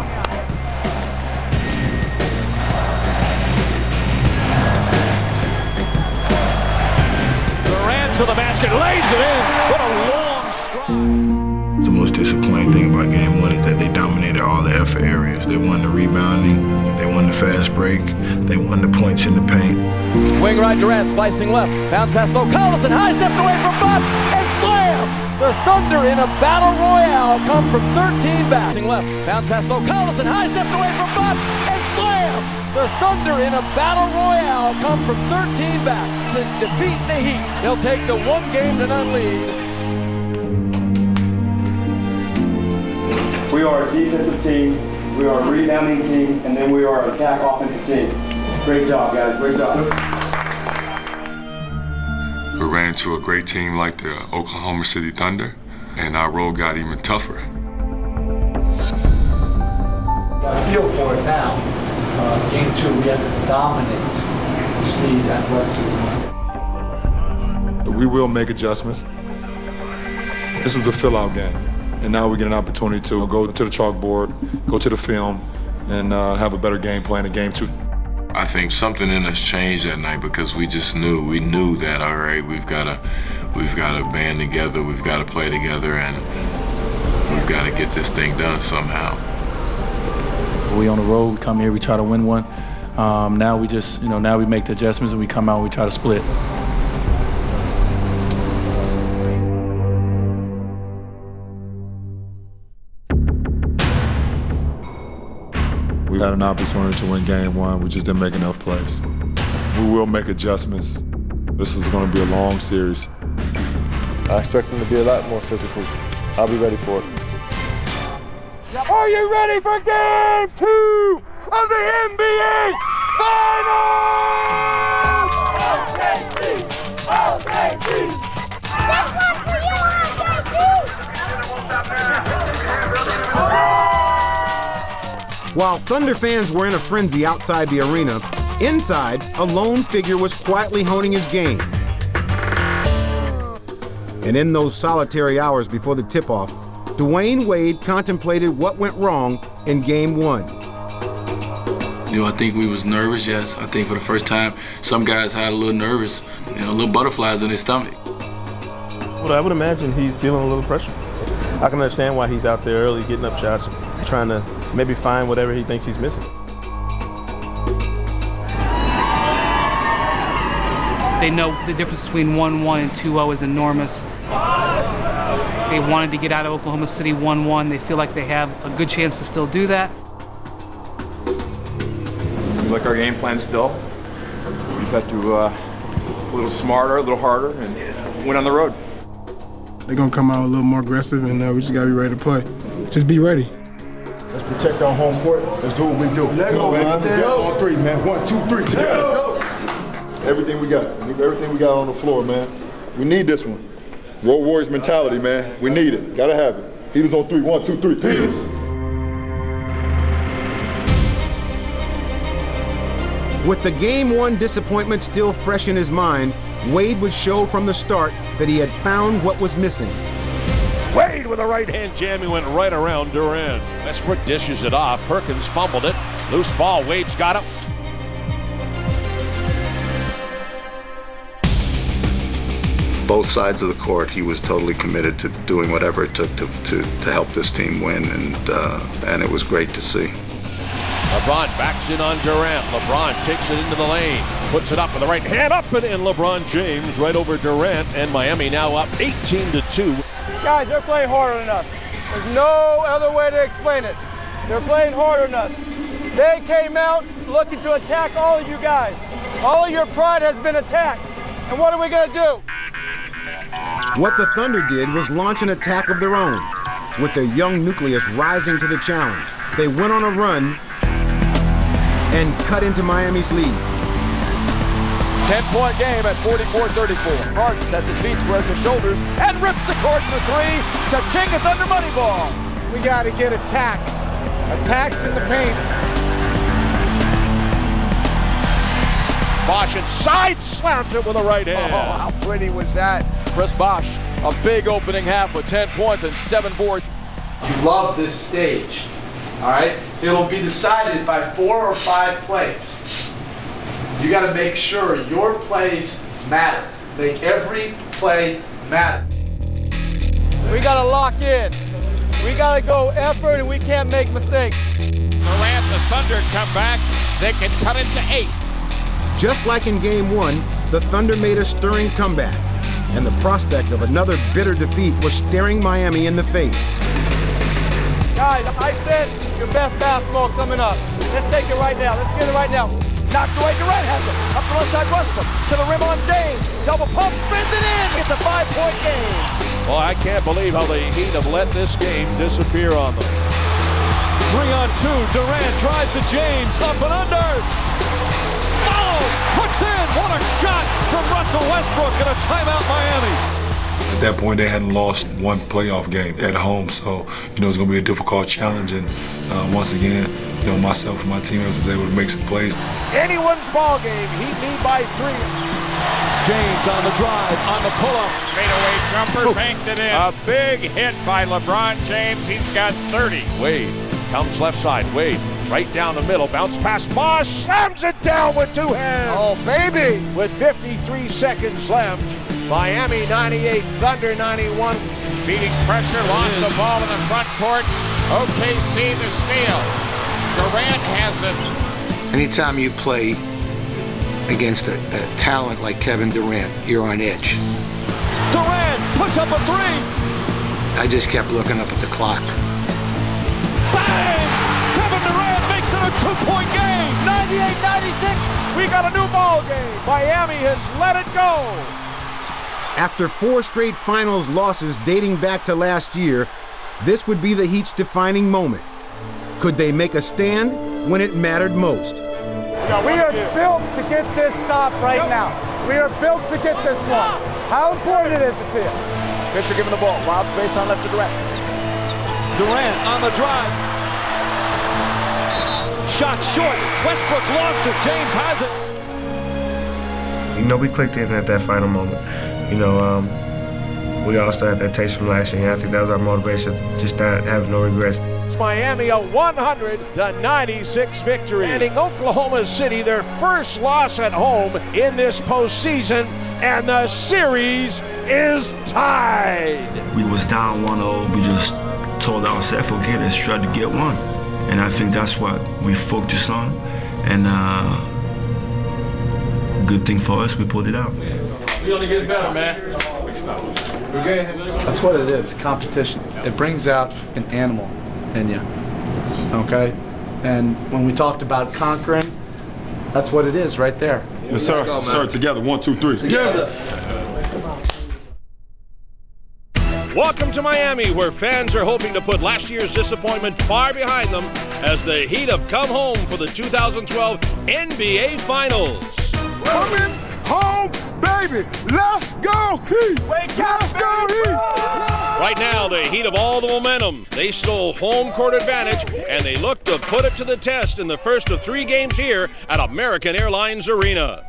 Durant to the basket, lays it in. What a long strike. The most disappointing thing about game one is that they dominated all the effort areas. They won the rebounding, they won the fast break, they won the points in the paint. Wing right Durant, slicing left. Bounce pass low, Collison, high stepped away from Bob, and slams! The Thunder in a battle royale come from thirteen back. Left, bounce pass low, Collison, high stepped away from Bob, and slams. The Thunder in a battle royale come from thirteen back to defeat the Heat. They'll take the one game to none lead. We are a defensive team, we are a rebounding team, and then we are an attack offensive team. Great job, guys. Great job. We ran into a great team like the Oklahoma City Thunder, and our road got even tougher. Got a feel for it now. Uh, game two, we have to dominate speed, athleticism. We will make adjustments. This is the fill-out game, and now we get an opportunity to go to the chalkboard, go to the film, and uh, have a better game plan in game two. I think something in us changed that night because we just knew, we knew that, all right, we've got to, we've got to band together, we've got to play together, and we've got to get this thing done somehow. We on the road, we come here, we try to win one. Um, now we just, you know, now we make the adjustments and we come out and we try to split. We had an opportunity to win game one, we just didn't make enough plays. We will make adjustments. This is going to be a long series. I expect them to be a lot more physical. I'll be ready for it. Are you ready for game two of the N B A Finals? O K C! O K C! That's one for you, O K C! While Thunder fans were in a frenzy outside the arena, inside, a lone figure was quietly honing his game. And in those solitary hours before the tip-off, Dwyane Wade contemplated what went wrong in game one. You know, I think we was nervous, yes. I think for the first time, some guys had a little nervous, you know, little butterflies in their stomach. Well, I would imagine he's feeling a little pressure. I can understand why he's out there early getting up shots, trying to maybe find whatever he thinks he's missing. They know the difference between one one and two oh is enormous. They wanted to get out of Oklahoma City one one. They feel like they have a good chance to still do that. We like our game plan still. We just have to uh, a little smarter, a little harder, and win on the road. They're gonna come out a little more aggressive, and uh, we just gotta be ready to play. Just be ready. Let's protect our home court. Let's do what we do. Let go, man. Together on three, man. One, two, three, together. Everything we got. Everything we got on the floor, man. We need this one. Road Warriors mentality, man. We need it. Gotta have it. Heaters on three. One, two, three. Heaters. With the game one disappointment still fresh in his mind, Wade would show from the start that he had found what was missing. Wade with a right-hand jam, he went right around Durant. Westbrook dishes it off. Perkins fumbled it. Loose ball, Wade's got it. Both sides of the court, he was totally committed to doing whatever it took to, to, to help this team win, and, uh, and it was great to see. LeBron backs in on Durant. LeBron takes it into the lane, puts it up with the right hand, up and in. LeBron James right over Durant, and Miami now up eighteen to two. Guys, they're playing harder than us. There's no other way to explain it. They're playing harder than us. They came out looking to attack all of you guys. All of your pride has been attacked. And what are we going to do? What the Thunder did was launch an attack of their own. With their young nucleus rising to the challenge, they went on a run and cut into Miami's lead. ten-point game at forty-four thirty-four. Harden sets his feet, squares his shoulders, and rips the court for three. Cha-ching, a Thunder money ball. We got to get attacks. Attacks in the paint. Bosh inside slams it with a right hand. Oh, how pretty was that? Chris Bosh, a big opening half with ten points and seven boards. You love this stage, all right? It'll be decided by four or five plays. You got to make sure your plays matter. Make every play matter. We got to lock in. We got to go effort, and we can't make mistakes. Durant, the Thunder come back. They can cut it to eight. Just like in game one, the Thunder made a stirring comeback, and the prospect of another bitter defeat was staring Miami in the face. Guys, Guys, I said your best basketball coming up. Let's take it right now. Let's get it right now. Knocked away, Durant has it. Up the left side, Westbrook. To the rim on James. Double pump, spins it in. It's a five-point game. Well, I can't believe how the Heat have let this game disappear on them. Three on two. Durant drives to James. Up and under. Foul! Puts in. What a shot from Russell Westbrook and a timeout Miami. At that point, they hadn't lost one playoff game at home, so you know it's going to be a difficult challenge. And uh, once again, you know, myself and my teammates was able to make some plays. Anyone's ball game. Heat lead by three. James on the drive, on the pull-up. Fadeaway jumper, Ooh. banked it in. A big hit by LeBron James. He's got thirty. Wade comes left side. Wade right down the middle. Bounce pass. Bosh slams it down with two hands. Oh, baby. With fifty-three seconds left. Miami ninety-eight, Thunder ninety-one. Beating pressure, lost the ball in the front court. O K C the steal. Durant has it. Anytime you play against a, a talent like Kevin Durant, you're on edge. Durant puts up a three. I just kept looking up at the clock. Bang! Kevin Durant makes it a two-point game. ninety-eight ninety-six. We got a new ball game. Miami has let it go. After four straight finals losses dating back to last year, this would be the Heat's defining moment. Could they make a stand when it mattered most? We are built to get this stop right now. We are built to get this one. How important is it to you? Fisher giving the ball. Wild space on left to Durant. Durant on the drive. Shot short. Westbrook lost it. James has it. You know, we clicked in at that final moment. You know, um, we all still had that taste from last year, and I think that was our motivation, just not having no regrets. It's Miami a one hundred to ninety-six victory. Handing Oklahoma City their first loss at home in this postseason, and the series is tied. We was down one oh, we just told ourselves, okay, let's try to get one. And I think that's what we focus on, and uh, good thing for us, we pulled it out. We only get better, man. That's what it is, competition. It brings out an animal in you, okay? And when we talked about conquering, that's what it is right there. Yes, sir. Go, sir, together. One, two, three. Together. Welcome to Miami, where fans are hoping to put last year's disappointment far behind them as the Heat have come home for the two thousand twelve N B A Finals. Coming home, baby. Let's go, Heat. Let's go, Heat. Right now, the Heat have all the momentum. They stole home court advantage, and they look to put it to the test in the first of three games here at American Airlines Arena.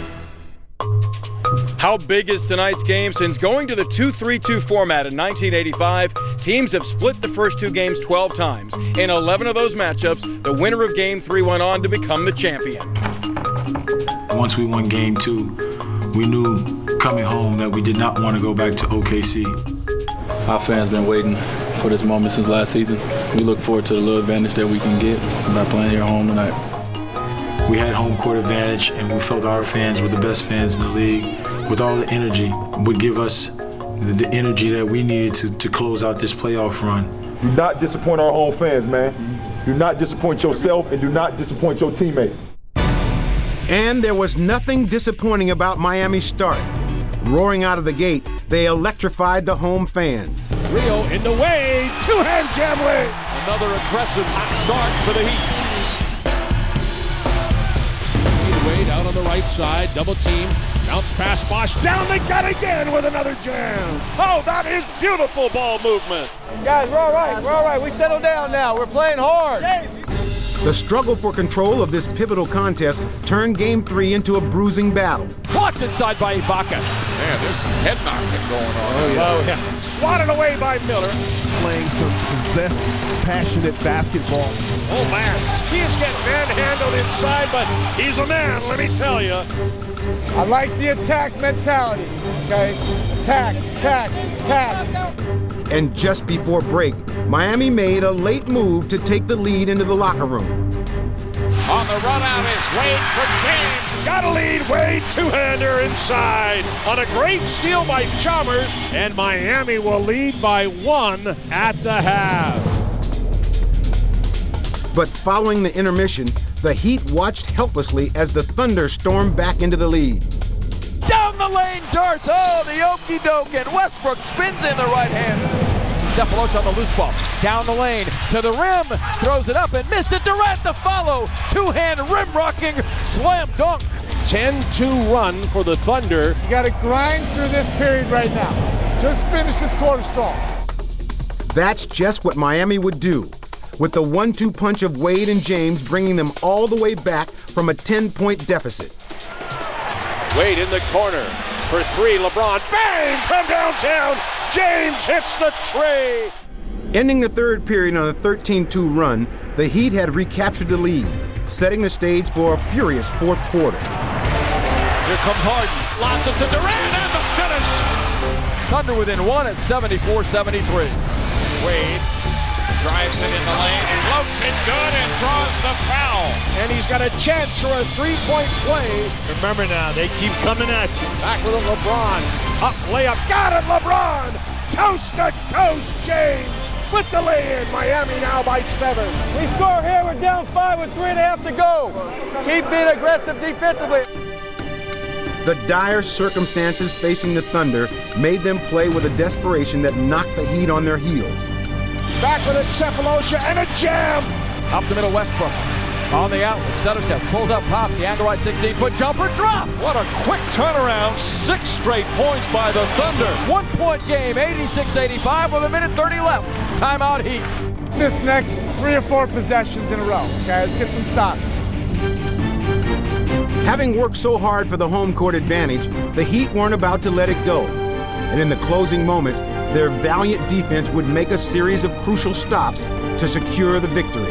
How big is tonight's game? Since going to the two three two format in nineteen eighty-five, teams have split the first two games twelve times. In eleven of those matchups, the winner of game three went on to become the champion. Once we won game two, we knew coming home that we did not want to go back to O K C. Our fans been waiting for this moment since last season. We look forward to the little advantage that we can get by playing here at home tonight. We had home court advantage, and we felt our fans were the best fans in the league. With all the energy, would give us the, the energy that we needed to, to close out this playoff run. Do not disappoint our home fans, man. Do not disappoint yourself, and do not disappoint your teammates. And there was nothing disappointing about Miami's start. Roaring out of the gate, they electrified the home fans. Rio in the way, two-hand jam way. Another aggressive hot start for the Heat. Wade out on the right side, double team, bounce pass, Bosh down, they got again with another jam. Oh, that is beautiful ball movement. Guys, we're all right, we're all right. We settled down now, we're playing hard. The struggle for control of this pivotal contest turned game three into a bruising battle. Blocked inside by Ibaka. Man, this head knocking going on. Oh, yeah. Oh, yeah. Swatted away by Miller. Playing some possessed, passionate basketball. Oh, man. He is getting manhandled inside, but he's a man, let me tell you. I like the attack mentality, okay? Attack, attack, attack. And just before break, Miami made a late move to take the lead into the locker room. On the run out is Wade from James. Got a lead, Wade, two-hander inside. On a great steal by Chalmers, and Miami will lead by one at the half. But following the intermission, the Heat watched helplessly as the Thunder stormed back into the lead. Down the lane, darts. Oh, the okey doke, and Westbrook spins in the right hand. Sefolosha on the loose ball. Down the lane to the rim, throws it up and missed it. Durant the follow. Two-hand rim rocking slam dunk. ten two run for the Thunder. You got to grind through this period right now. Just finish this quarter strong. That's just what Miami would do, with the one two punch of Wade and James bringing them all the way back from a ten-point deficit. Wade in the corner for three. LeBron, bang, from downtown. James hits the tray. Ending the third period on a thirteen two run, the Heat had recaptured the lead, setting the stage for a furious fourth quarter. Here comes Harden. Lots it to Durant and the finish. Thunder within one at seventy-four seventy-three. Wade drives it in the lane, floats it good, and draws the foul. And he's got a chance for a three-point play. Remember now, they keep coming at you. Back with it, LeBron. Up, layup, got it, LeBron! Coast to coast, James! With the lay-in, Miami now by seven. We score here, we're down five with three and a half to go. Keep being aggressive defensively. The dire circumstances facing the Thunder made them play with a desperation that knocked the Heat on their heels. Back with it, Sefolosha, and a jam! Up the middle, Westbrook. On the outlet, stutter step, pulls up, pops, the angle right sixteen-foot jumper, drops! What a quick turnaround, six straight points by the Thunder. One-point game, eighty-six eighty-five with a minute thirty left. Timeout Heat. This next three or four possessions in a row, okay? Let's get some stops. Having worked so hard for the home court advantage, the Heat weren't about to let it go. And in the closing moments, their valiant defense would make a series of crucial stops to secure the victory.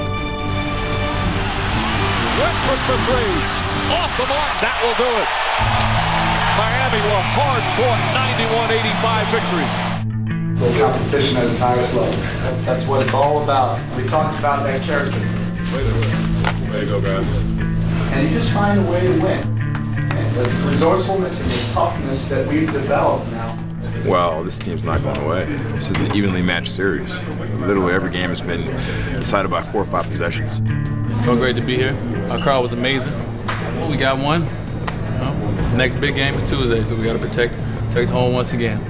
Westbrook for three. Off the mark. That will do it. Miami with a hard-fought ninety-one eighty-five victory. The competition at its highest level. That's what it's all about. We talked about that character. Way to go, guys. And you just find a way to win. And this resourcefulness and the toughness that we've developed now. Well, this team's not going away. This is an evenly matched series. Literally every game has been decided by four or five possessions. It felt great to be here. Our crowd was amazing. Well, we got one. You know, next big game is Tuesday, so we got to protect, protect home once again.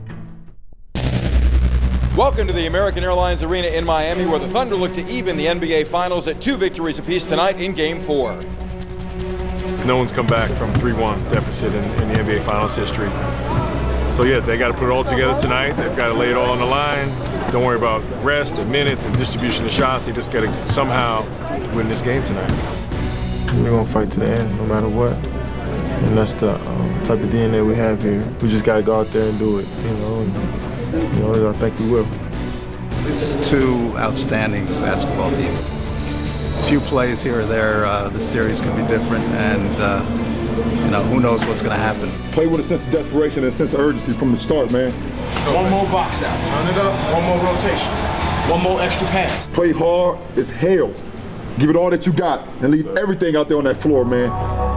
Welcome to the American Airlines Arena in Miami, where the Thunder look to even the N B A Finals at two victories apiece tonight in Game four. No one's come back from three one deficit in, in the N B A Finals history. So yeah, they got to put it all together tonight. They've got to lay it all on the line. Don't worry about rest and minutes and distribution of shots. They just got to somehow win this game tonight. We're going to fight to the end, no matter what. And that's the um, type of D N A we have here. We just got to go out there and do it, you know. And, you know, I think we will. This is two outstanding basketball teams. A few plays here or there, uh, the series can be different, and uh, you know, who knows what's going to happen. Play with a sense of desperation and a sense of urgency from the start, man. One more box out, turn it up, one more rotation, one more extra pass. Play hard as hell. Give it all that you got and leave everything out there on that floor, man.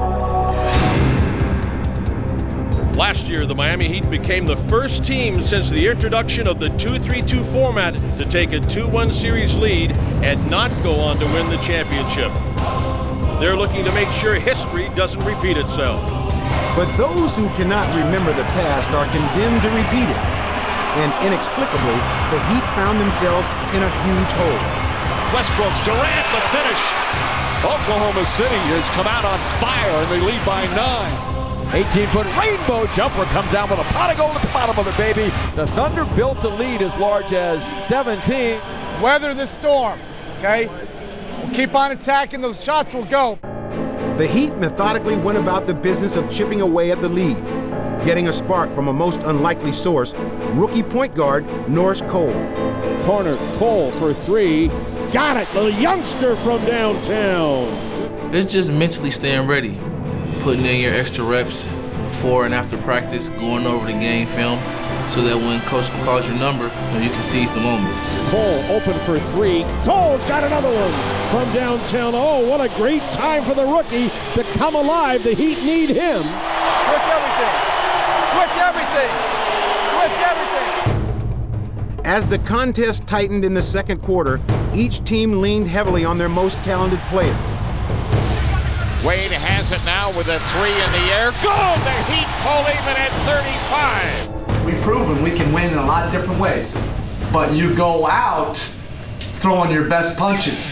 Last year, the Miami Heat became the first team since the introduction of the two three two format to take a two one series lead and not go on to win the championship. They're looking to make sure history doesn't repeat itself. But those who cannot remember the past are condemned to repeat it. And inexplicably, the Heat found themselves in a huge hole. Westbrook, Durant, the finish. Oklahoma City has come out on fire and they lead by nine. eighteen-foot rainbow jumper comes down with a pot of gold at the bottom of it, baby. The Thunder built the lead as large as seventeen. Weather the storm, okay? We'll keep on attacking, those shots will go. The Heat methodically went about the business of chipping away at the lead, getting a spark from a most unlikely source, rookie point guard Norris Cole. Corner, Cole for three. Got it, the youngster from downtown. It's just mentally staying ready. Putting in your extra reps before and after practice, going over the game film, so that when coach calls your number, you can seize the moment. Cole open for three. Cole's got another one from downtown. Oh, what a great time for the rookie to come alive. The Heat need him. Switch everything. Switch everything. Switch everything. As the contest tightened in the second quarter, each team leaned heavily on their most talented players. Wade has it now with a three in the air. Good! The Heat pull even at thirty-five. We've proven we can win in a lot of different ways, but you go out throwing your best punches.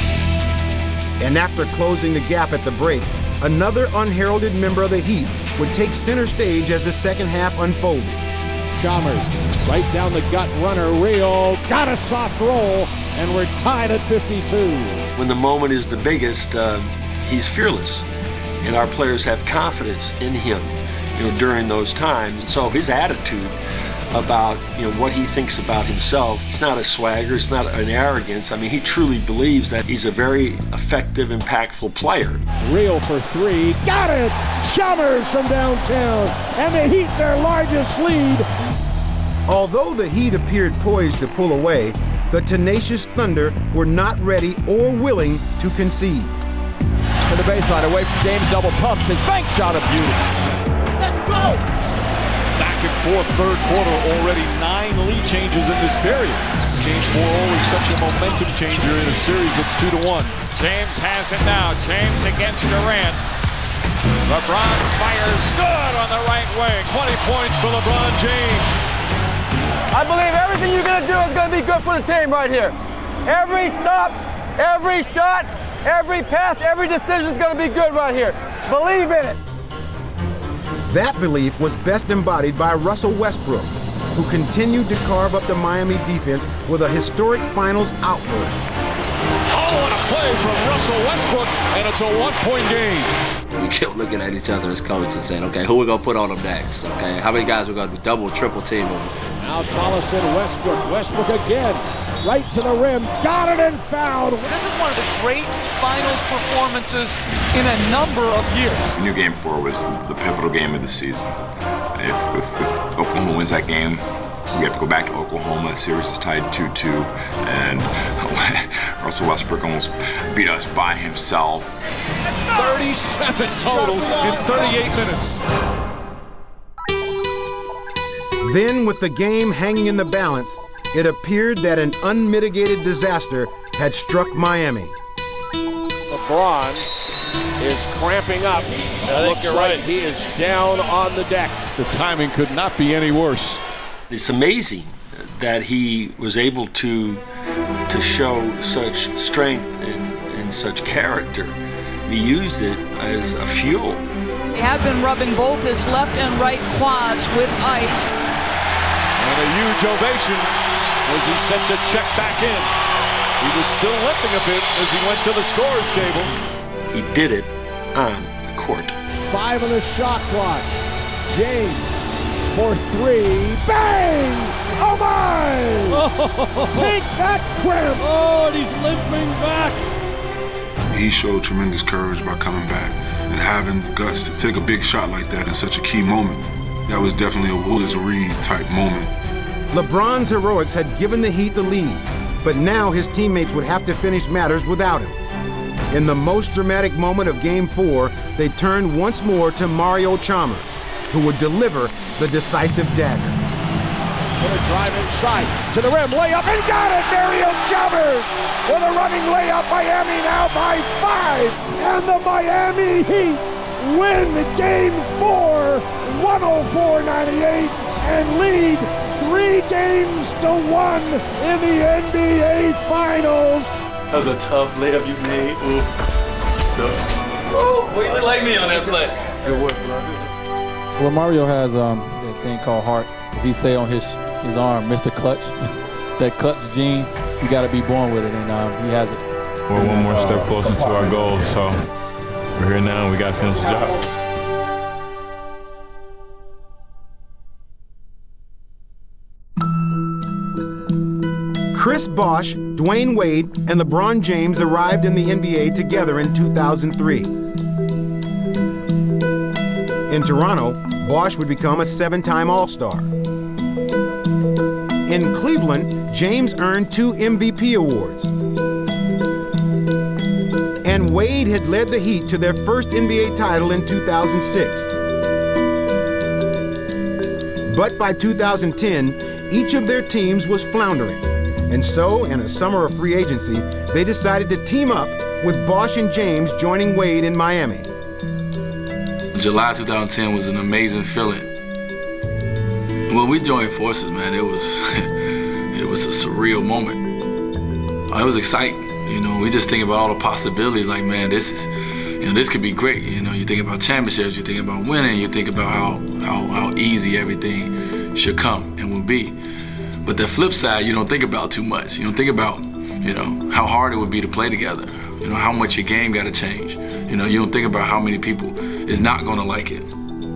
And after closing the gap at the break, another unheralded member of the Heat would take center stage as the second half unfolded. Chalmers, right down the gut runner, Rio, got a soft roll, and we're tied at fifty-two. When the moment is the biggest, uh, he's fearless, and our players have confidence in him, you know, during those times. So his attitude about, you know, what he thinks about himself, it's not a swagger, it's not an arrogance. I mean, he truly believes that he's a very effective, impactful player. Rio for three, got it! Chalmers from downtown, and the Heat their largest lead. Although the Heat appeared poised to pull away, the tenacious Thunder were not ready or willing to concede. To the baseline, away from James, double pumps, his bank shot of beauty. Let's go! Back and forth, third quarter, already nine lead changes in this period. Change four always such a momentum changer in a series that's two to one. James has it now. James against Durant. LeBron fires good on the right wing. twenty points for LeBron James. I believe everything you're going to do is going to be good for the team right here. Every stop, every shot, every pass, every decision is going to be good right here. Believe in it. That belief was best embodied by Russell Westbrook, who continued to carve up the Miami defense with a historic finals outburst. Oh, and a play from Russell Westbrook, and it's a one-point game. We kept looking at each other as coaches and saying, okay, who we going to put on them next? Okay, how many guys we're going to do double, triple team them? Now Collison, Westbrook, Westbrook again, right to the rim, got it and fouled. This is one of the great finals performances in a number of years. We knew game four was the pivotal game of the season. If, if, if Oklahoma wins that game, we have to go back to Oklahoma. The series is tied two two, and Russell Westbrook almost beat us by himself. thirty-seven total in thirty-eight minutes. Then, with the game hanging in the balance, it appeared that an unmitigated disaster had struck Miami. LeBron is cramping up. Looks like right. He is down on the deck. The timing could not be any worse. It's amazing that he was able to to show such strength and, and such character. He used it as a fuel. They have been rubbing both his left and right quads with ice. And a huge ovation as he set to check back in. He was still limping a bit as he went to the scorer's table. He did it on the court. Five on the shot clock. James for three. Bang! Oh my! Oh. Take that, Crim! Oh, and he's limping back. He showed tremendous courage by coming back and having the guts to take a big shot like that in such a key moment. That was definitely a Willis Reed type moment. LeBron's heroics had given the Heat the lead, but now his teammates would have to finish matters without him. In the most dramatic moment of Game Four, they turned once more to Mario Chalmers, who would deliver the decisive dagger. Gonna drive inside to the rim, layup, and got it! Mario Chalmers with a running layup. Miami now by five, and the Miami Heat win Game Four, one oh four ninety-eight, and lead three games to one in the N B A Finals. That was a tough layup you made. Ooh. Ooh, boy, you look like me on that play. Good work, bro. Well, Mario has um, that thing called heart, as he say on his his arm, Mister Clutch. That clutch gene, you got to be born with it, and um, he has it. We're one more step closer to our goal, so we're here now, and we got to finish the job. Chris Bosh, Dwayne Wade, and LeBron James arrived in the N B A together in two thousand three. In Toronto, Bosh would become a seven-time All-Star. In Cleveland, James earned two M V P awards. And Wade had led the Heat to their first N B A title in two thousand six. But by two thousand ten, each of their teams was floundering. And so, in a summer of free agency, they decided to team up with Bosh and James joining Wade in Miami. July two thousand ten was an amazing feeling. When we joined forces, man, it was it was a surreal moment. It was exciting, you know. We just think about all the possibilities. Like, man, this is, you know, this could be great. You know, you think about championships, you think about winning, you think about how how, how easy everything should come and will be. But the flip side, you don't think about too much. You don't think about, you know, how hard it would be to play together. You know, how much your game got to change. You know, you don't think about how many people is not going to like it.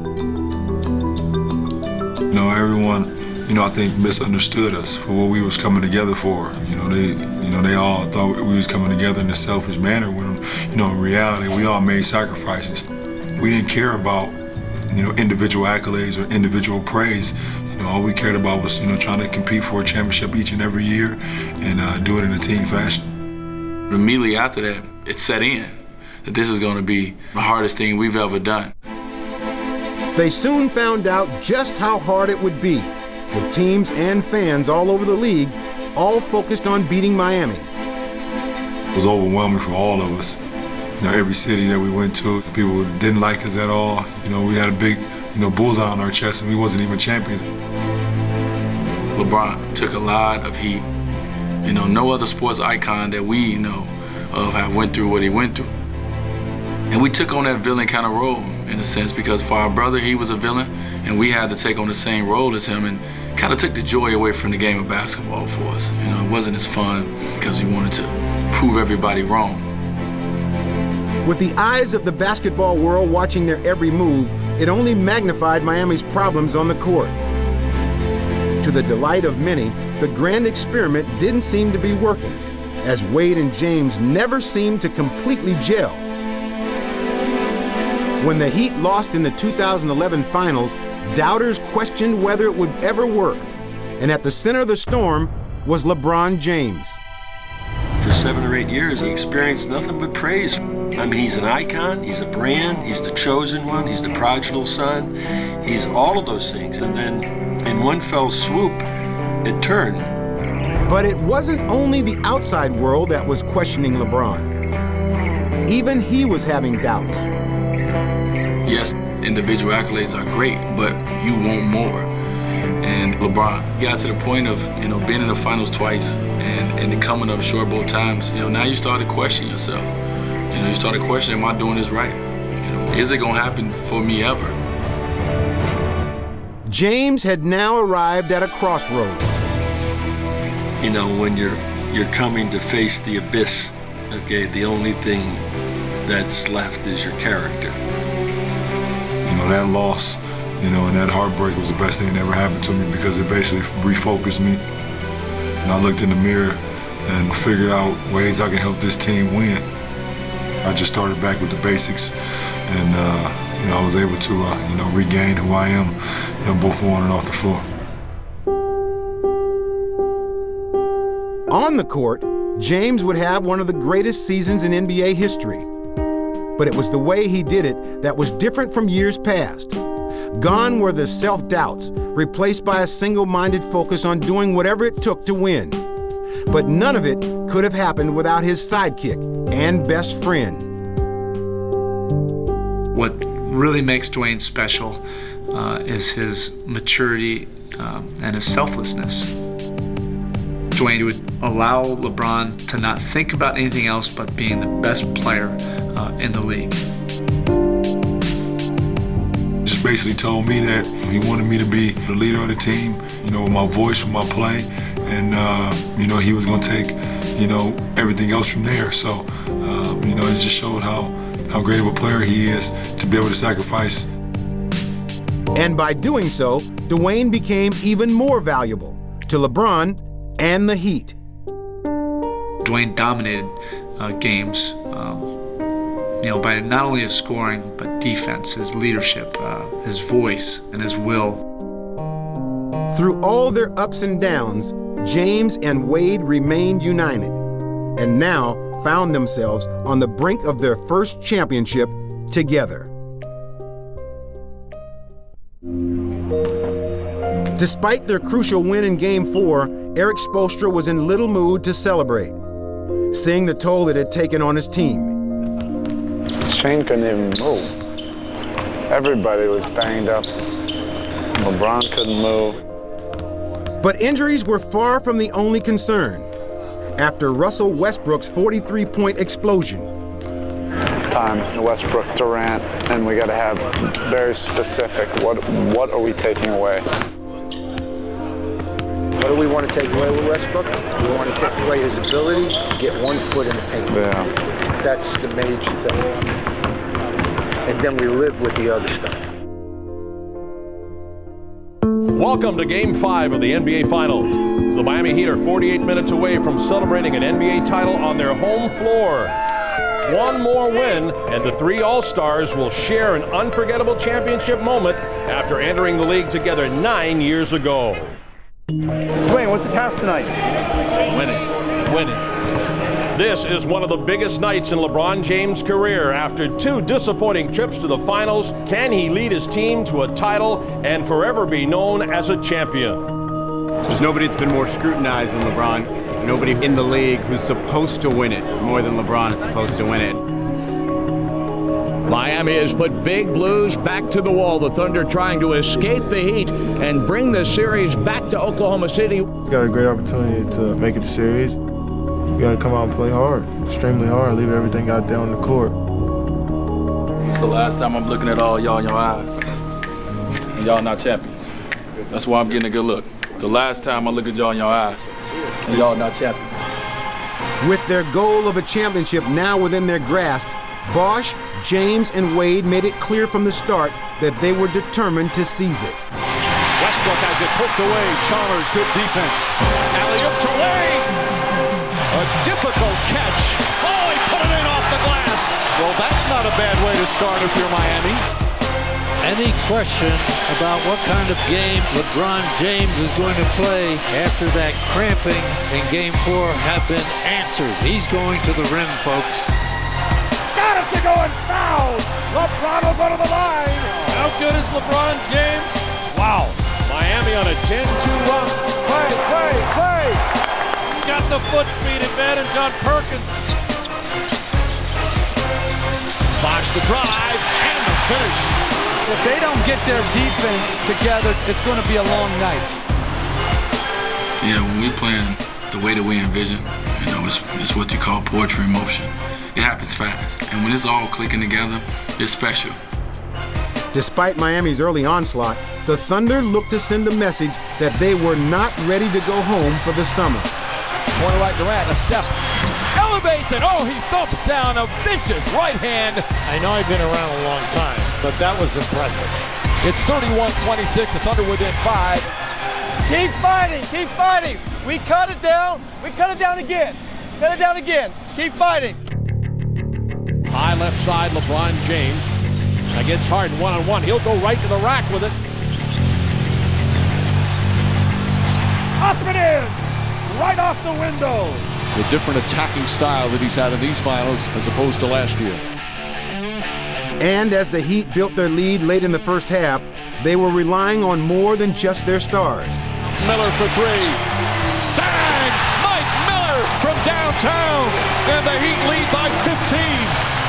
You know, everyone, you know, I think misunderstood us for what we was coming together for. You know, they, you know, they all thought we was coming together in a selfish manner when, you know, in reality, we all made sacrifices. We didn't care about, you know, individual accolades or individual praise. You know, all we cared about was, you know, trying to compete for a championship each and every year and uh, do it in a team fashion. Immediately after that, it set in that this is going to be the hardest thing we've ever done. They soon found out just how hard it would be, with teams and fans all over the league all focused on beating Miami. It was overwhelming for all of us. You know, every city that we went to, people didn't like us at all. You know, we had a big, you know, bullseye on our chest, and we wasn't even champions. LeBron took a lot of heat. You know, no other sports icon that we know of have went through what he went through. And we took on that villain kind of role, in a sense, because for our brother, he was a villain, and we had to take on the same role as him, and kind of took the joy away from the game of basketball for us. You know, it wasn't as fun because we wanted to prove everybody wrong. With the eyes of the basketball world watching their every move, it only magnified Miami's problems on the court. To the delight of many, the grand experiment didn't seem to be working, as Wade and James never seemed to completely gel. When the Heat lost in the two thousand eleven finals, doubters questioned whether it would ever work. And at the center of the storm was LeBron James. For seven or eight years, he experienced nothing but praise. I mean, he's an icon, he's a brand, he's the chosen one, he's the prodigal son, he's all of those things. And then in one fell swoop, it turned. But it wasn't only the outside world that was questioning LeBron. Even he was having doubts. Yes, individual accolades are great, but you want more. And LeBron got to the point of, you know, being in the finals twice and, and coming up short both times. You know, now you start to question yourself. You know, you start to question, am I doing this right? You know, is it gonna happen for me ever? James had now arrived at a crossroads. You know, when you're you're coming to face the abyss, okay, the only thing that's left is your character. You know, that loss, you know, and that heartbreak was the best thing that ever happened to me because it basically refocused me. And I looked in the mirror and figured out ways I can help this team win. I just started back with the basics, and uh, you know, I was able to, uh, you know, regain who I am, you know, both on and off the floor. On the court, James would have one of the greatest seasons in N B A history. But it was the way he did it that was different from years past. Gone were the self-doubts, replaced by a single-minded focus on doing whatever it took to win. But none of it could have happened without his sidekick and best friend. What really makes Dwayne special uh, is his maturity um, and his selflessness. Dwayne would allow LeBron to not think about anything else but being the best player uh, in the league. Just basically told me that he wanted me to be the leader of the team, you know, with my voice, with my play, and, uh, you know, he was going to take, you know, everything else from there. So, uh, you know, it just showed how, how great of a player he is to be able to sacrifice. And by doing so, Dwayne became even more valuable to LeBron and the Heat. Dwayne dominated uh, games, um, you know, by not only his scoring, but defense, his leadership, uh, his voice, and his will. Through all their ups and downs, James and Wade remained united, and now found themselves on the brink of their first championship Despite their crucial win in Game four, Erik Spoelstra was in little mood to celebrate, seeing the toll it had taken on his team. Shane couldn't even move. Everybody was banged up. LeBron couldn't move. But injuries were far from the only concern after Russell Westbrook's forty-three point explosion. It's time, Westbrook, Durant, and we got to have very specific. What what are we taking away? What do we want to take away with Westbrook? We want to take away his ability to get one foot in the paint. Yeah. That's the major thing. And then we live with the other stuff. Welcome to Game five of the N B A Finals. The Miami Heat are forty-eight minutes away from celebrating an N B A title on their home floor. One more win, and the three All-Stars will share an unforgettable championship moment after entering the league together nine years ago. Dwayne, what's the task tonight? Winning. Winning. This is one of the biggest nights in LeBron James' career. After two disappointing trips to the finals, can he lead his team to a title and forever be known as a champion? There's nobody that's been more scrutinized than LeBron. Nobody in the league who's supposed to win it more than LeBron is supposed to win it. Miami has put Big Blues back to the wall. The Thunder trying to escape the Heat and bring the series back to Oklahoma City. We got a great opportunity to make it a series. We got to come out and play hard, extremely hard, leave everything out there on the court. It's the last time I'm looking at all y'all in your eyes. And y'all not champions. That's why I'm getting a good look. The last time I look at y'all in your eyes, and y'all not champions. With their goal of a championship now within their grasp, Bosh, James, and Wade made it clear from the start that they were determined to seize it. Westbrook has it poked away. Chalmers, good defense. Alley-oop to Wade. A difficult catch. Oh, he put it in off the glass. Well, that's not a bad way to start if you're Miami. Any question about what kind of game LeBron James is going to play after that cramping in Game four have been answered. He's going to the rim, folks. Got it to go and foul! LeBron will go to the line! How good is LeBron James? Wow. Miami on a ten two run. Play, play, play! He's got the foot speed advantage on Perkins. Bosh the drive and the finish. If they don't get their defense together, it's going to be a long night. Yeah, when we playing the way that we envision, you know, it's, it's what you call poetry in motion. It happens fast. And when it's all clicking together, it's special. Despite Miami's early onslaught, the Thunder looked to send a message that they were not ready to go home for the summer. Corner right Durant, a step. Elevates it. Oh, he thumps down a vicious right hand. I know I've been around a long time, but that was impressive. It's thirty-one twenty-six. The Thunder within five. Keep fighting. Keep fighting. We cut it down. We cut it down again. Cut it down again. Keep fighting. High left side, LeBron James. Against Harden one-on-one. He'll go right to the rack with it. Up and in. Right off the window. The different attacking style that he's had in these finals as opposed to last year. And as the Heat built their lead late in the first half, they were relying on more than just their stars. Miller for three. Bang! Mike Miller from downtown. And the Heat lead by fifteen.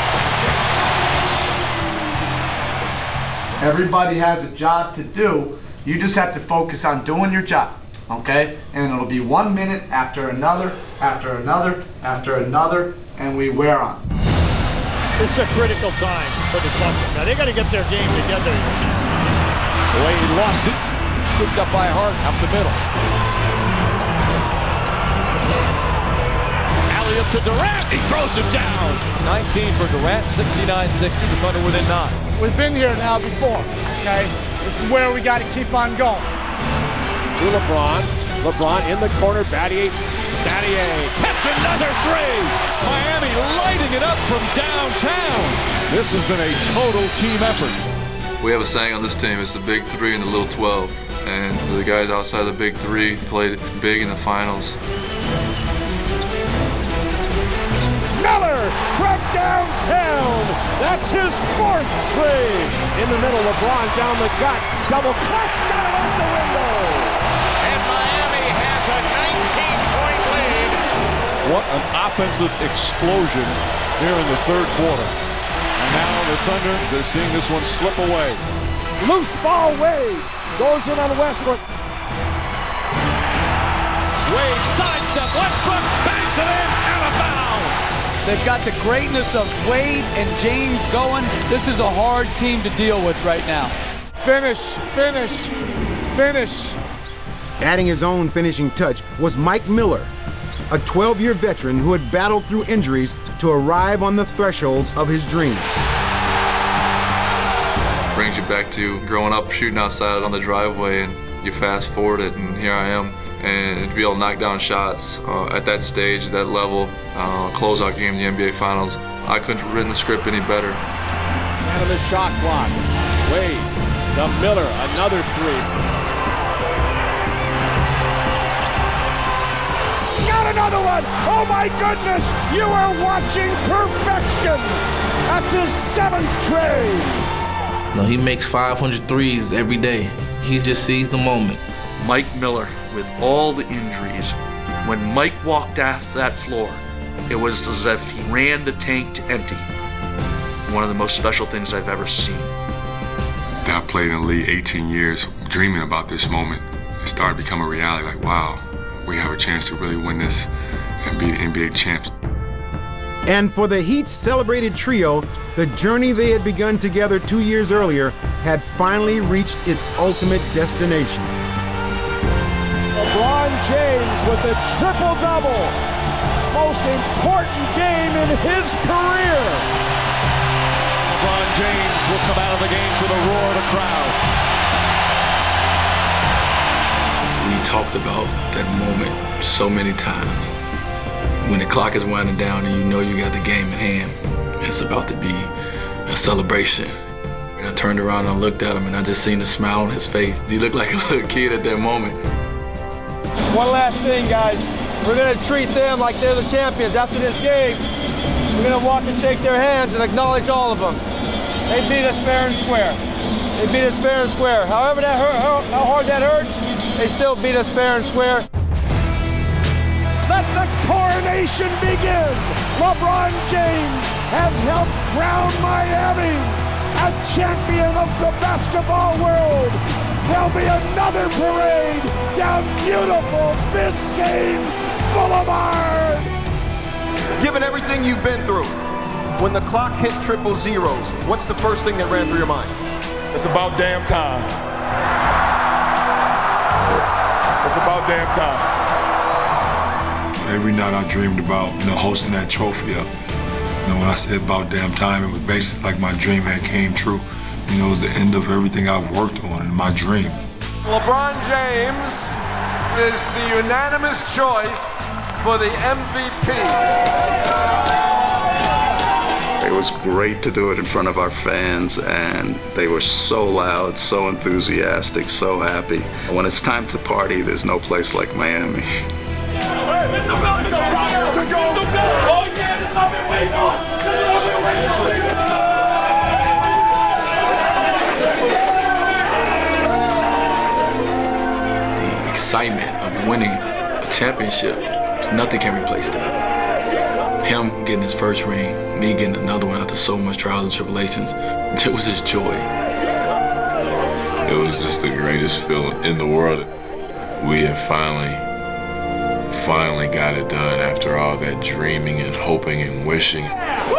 Everybody has a job to do. You just have to focus on doing your job, okay? And it'll be one minute after another, after another, after another, and we wear on. This is a critical time for the Thunder. Now they got to get their game together. Wade lost it. Scooped up by Harden up the middle. Alley-oop to Durant. He throws it down. nineteen for Durant, sixty-nine sixty. The Thunder within nine. We've been here now before, okay? This is where we got to keep on going. To LeBron. LeBron in the corner. Battier. Battier. That's another three. Miami lighting it up from downtown. This has been a total team effort. We have a saying on this team, it's the big three and the little twelve. And the guys outside the big three played big in the finals. Miller from downtown. That's his fourth trade. In the middle, LeBron down the gut. Double clutch, got it off the window. And Miami has a nineteen-point lead. What an offensive explosion here in the third quarter. And now the Thunder, they're seeing this one slip away. Loose ball, Wade goes in on Westbrook. Wade sidestep, Westbrook banks it in, and a foul. They've got the greatness of Wade and James going. This is a hard team to deal with right now. Finish, finish, finish. Adding his own finishing touch was Mike Miller, a twelve-year veteran who had battled through injuries to arrive on the threshold of his dream. Brings you back to growing up shooting outside on the driveway, and you fast forward it, and here I am. And to be able to knock down shots uh, at that stage, that level, uh, closeout game in the N B A Finals, I couldn't have written the script any better. Out of the shot clock. Wade, to Miller, another three. Got another one! Oh my goodness! You are watching perfection! That's his seventh trade! No, he makes five hundred threes every day. He just sees the moment. Mike Miller, with all the injuries, when Mike walked off that floor, it was as if he ran the tank to empty. One of the most special things I've ever seen. I played in the league eighteen years, dreaming about this moment. It started to become a reality, like, wow, we have a chance to really win this and be the N B A champs. And for the Heat's celebrated trio, the journey they had begun together two years earlier had finally reached its ultimate destination. LeBron James with a triple-double. Most important game in his career. LeBron James will come out of the game to the roar of the crowd. We talked about that moment so many times. When the clock is winding down and you know you got the game in hand, it's about to be a celebration. And I turned around and I looked at him and I just seen the smile on his face. He looked like a little kid at that moment. One last thing, guys. We're going to treat them like they're the champions. After this game, we're going to walk and shake their hands and acknowledge all of them. They beat us fair and square. They beat us fair and square. However that hurt, how hard that hurt, they still beat us fair and square. Let the coronation begin. LeBron James has helped crown Miami a champion of the basketball world. There'll be another parade down beautiful Biscayne Boulevard. Given everything you've been through, when the clock hit triple zeros, what's the first thing that ran through your mind? It's about damn time. It's about damn time. Every night I dreamed about, you know, hosting that trophy up. You know, when I said about damn time, it was basically like my dream had came true. You know, it was the end of everything I've worked on in my dream. LeBron James is the unanimous choice for the M V P. It was great to do it in front of our fans, and they were so loud, so enthusiastic, so happy. When it's time to party, there's no place like Miami. The excitement of winning a championship, nothing can replace that. Him getting his first ring, me getting another one after so much trials and tribulations, it was just joy. It was just the greatest feeling in the world. We have finally Finally got it done after all that dreaming and hoping and wishing. Oh,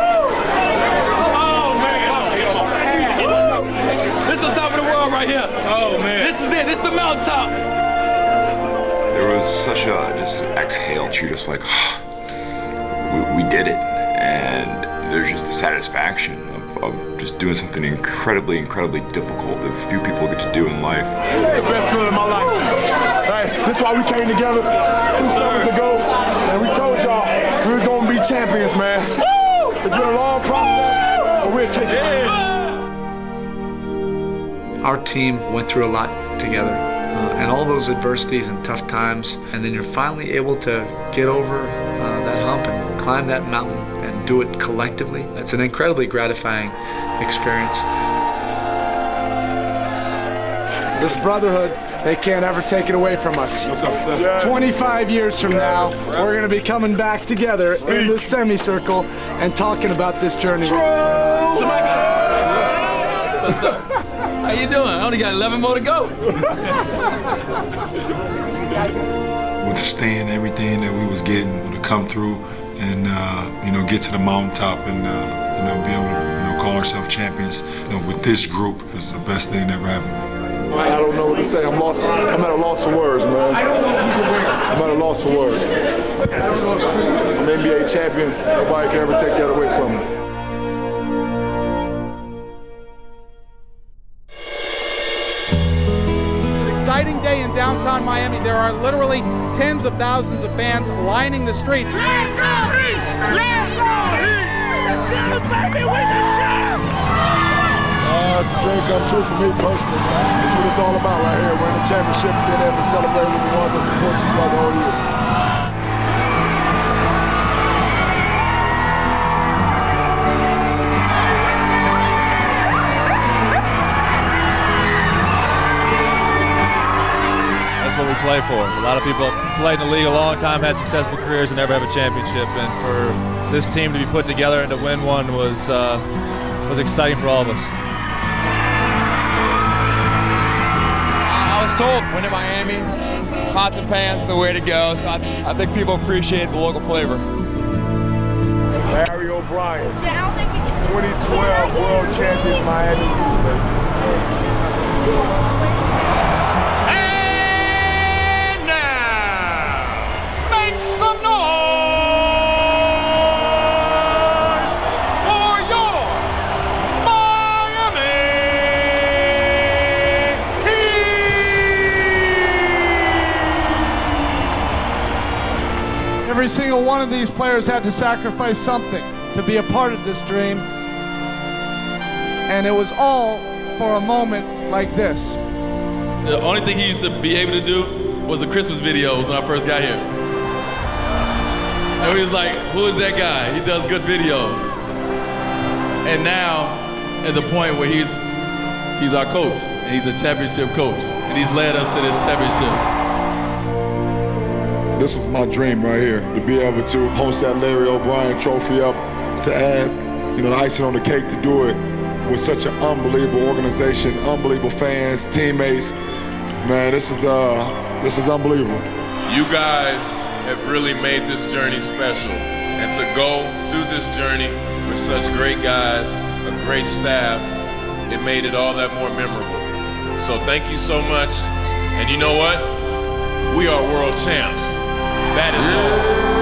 man. This is the top of the world right here. Oh, man. This is it. This is the mountaintop. There was such a just exhale. You're just like, we, we did it. And there's just the satisfaction of, of just doing something incredibly, incredibly difficult that few people get to do in life. It's the best feeling of my life. Hey, this is why we came together two summers ago, and we told y'all we was gonna be champions, man. Woo! It's been a long process, but we're taking it. Our team went through a lot together, uh, and all those adversities and tough times, and then you're finally able to get over uh, that hump and climb that mountain and do it collectively. It's an incredibly gratifying experience. This brotherhood, they can't ever take it away from us. What's up, Seth? Yes. twenty-five years from now, yes. we're going to be coming back together Speak. in this semicircle and talking about this journey. What's up? How you doing? I only got eleven more to go. Withstand everything that we was getting, to come through and uh, you know, get to the mountaintop and uh, you know, be able to, you know, call ourselves champions. You know, with this group, is the best thing that ever happened. I don't know what to say. I'm, lost, I'm at a loss for words, man. I'm at a loss for words. I'm N B A champion. Nobody can ever take that away from me. Exciting day in downtown Miami. There are literally tens of thousands of fans lining the streets. Let's go Heat! Let's go Heat! The champs, baby, we the champs! Uh, it's a dream come true for me personally, man. That's what it's all about right here. Winning the championship and being able to celebrate with the ones that support you throughout the whole year. That's what we play for. A lot of people played in the league a long time, had successful careers, and never have a championship. And for this team to be put together and to win one was uh, was exciting for all of us. I was told when in Miami, pots and pans the way to go. So I, I think people appreciate the local flavor. Larry O'Brien, twenty twelve World Champions Miami Heat. Every single one of these players had to sacrifice something to be a part of this dream. And it was all for a moment like this. The only thing he used to be able to do was the Christmas videos when I first got here. And he was like, who is that guy? He does good videos. And now, at the point where he's he's our coach, and he's a championship coach, and he's led us to this championship. This was my dream right here, to be able to host that Larry O'Brien trophy up, to add, you know, the icing on the cake, to do it with such an unbelievable organization, unbelievable fans, teammates. Man, this is uh, this is unbelievable. You guys have really made this journey special, and to go through this journey with such great guys, a great staff, it made it all that more memorable. So thank you so much, and you know what? We are world champs. That is all.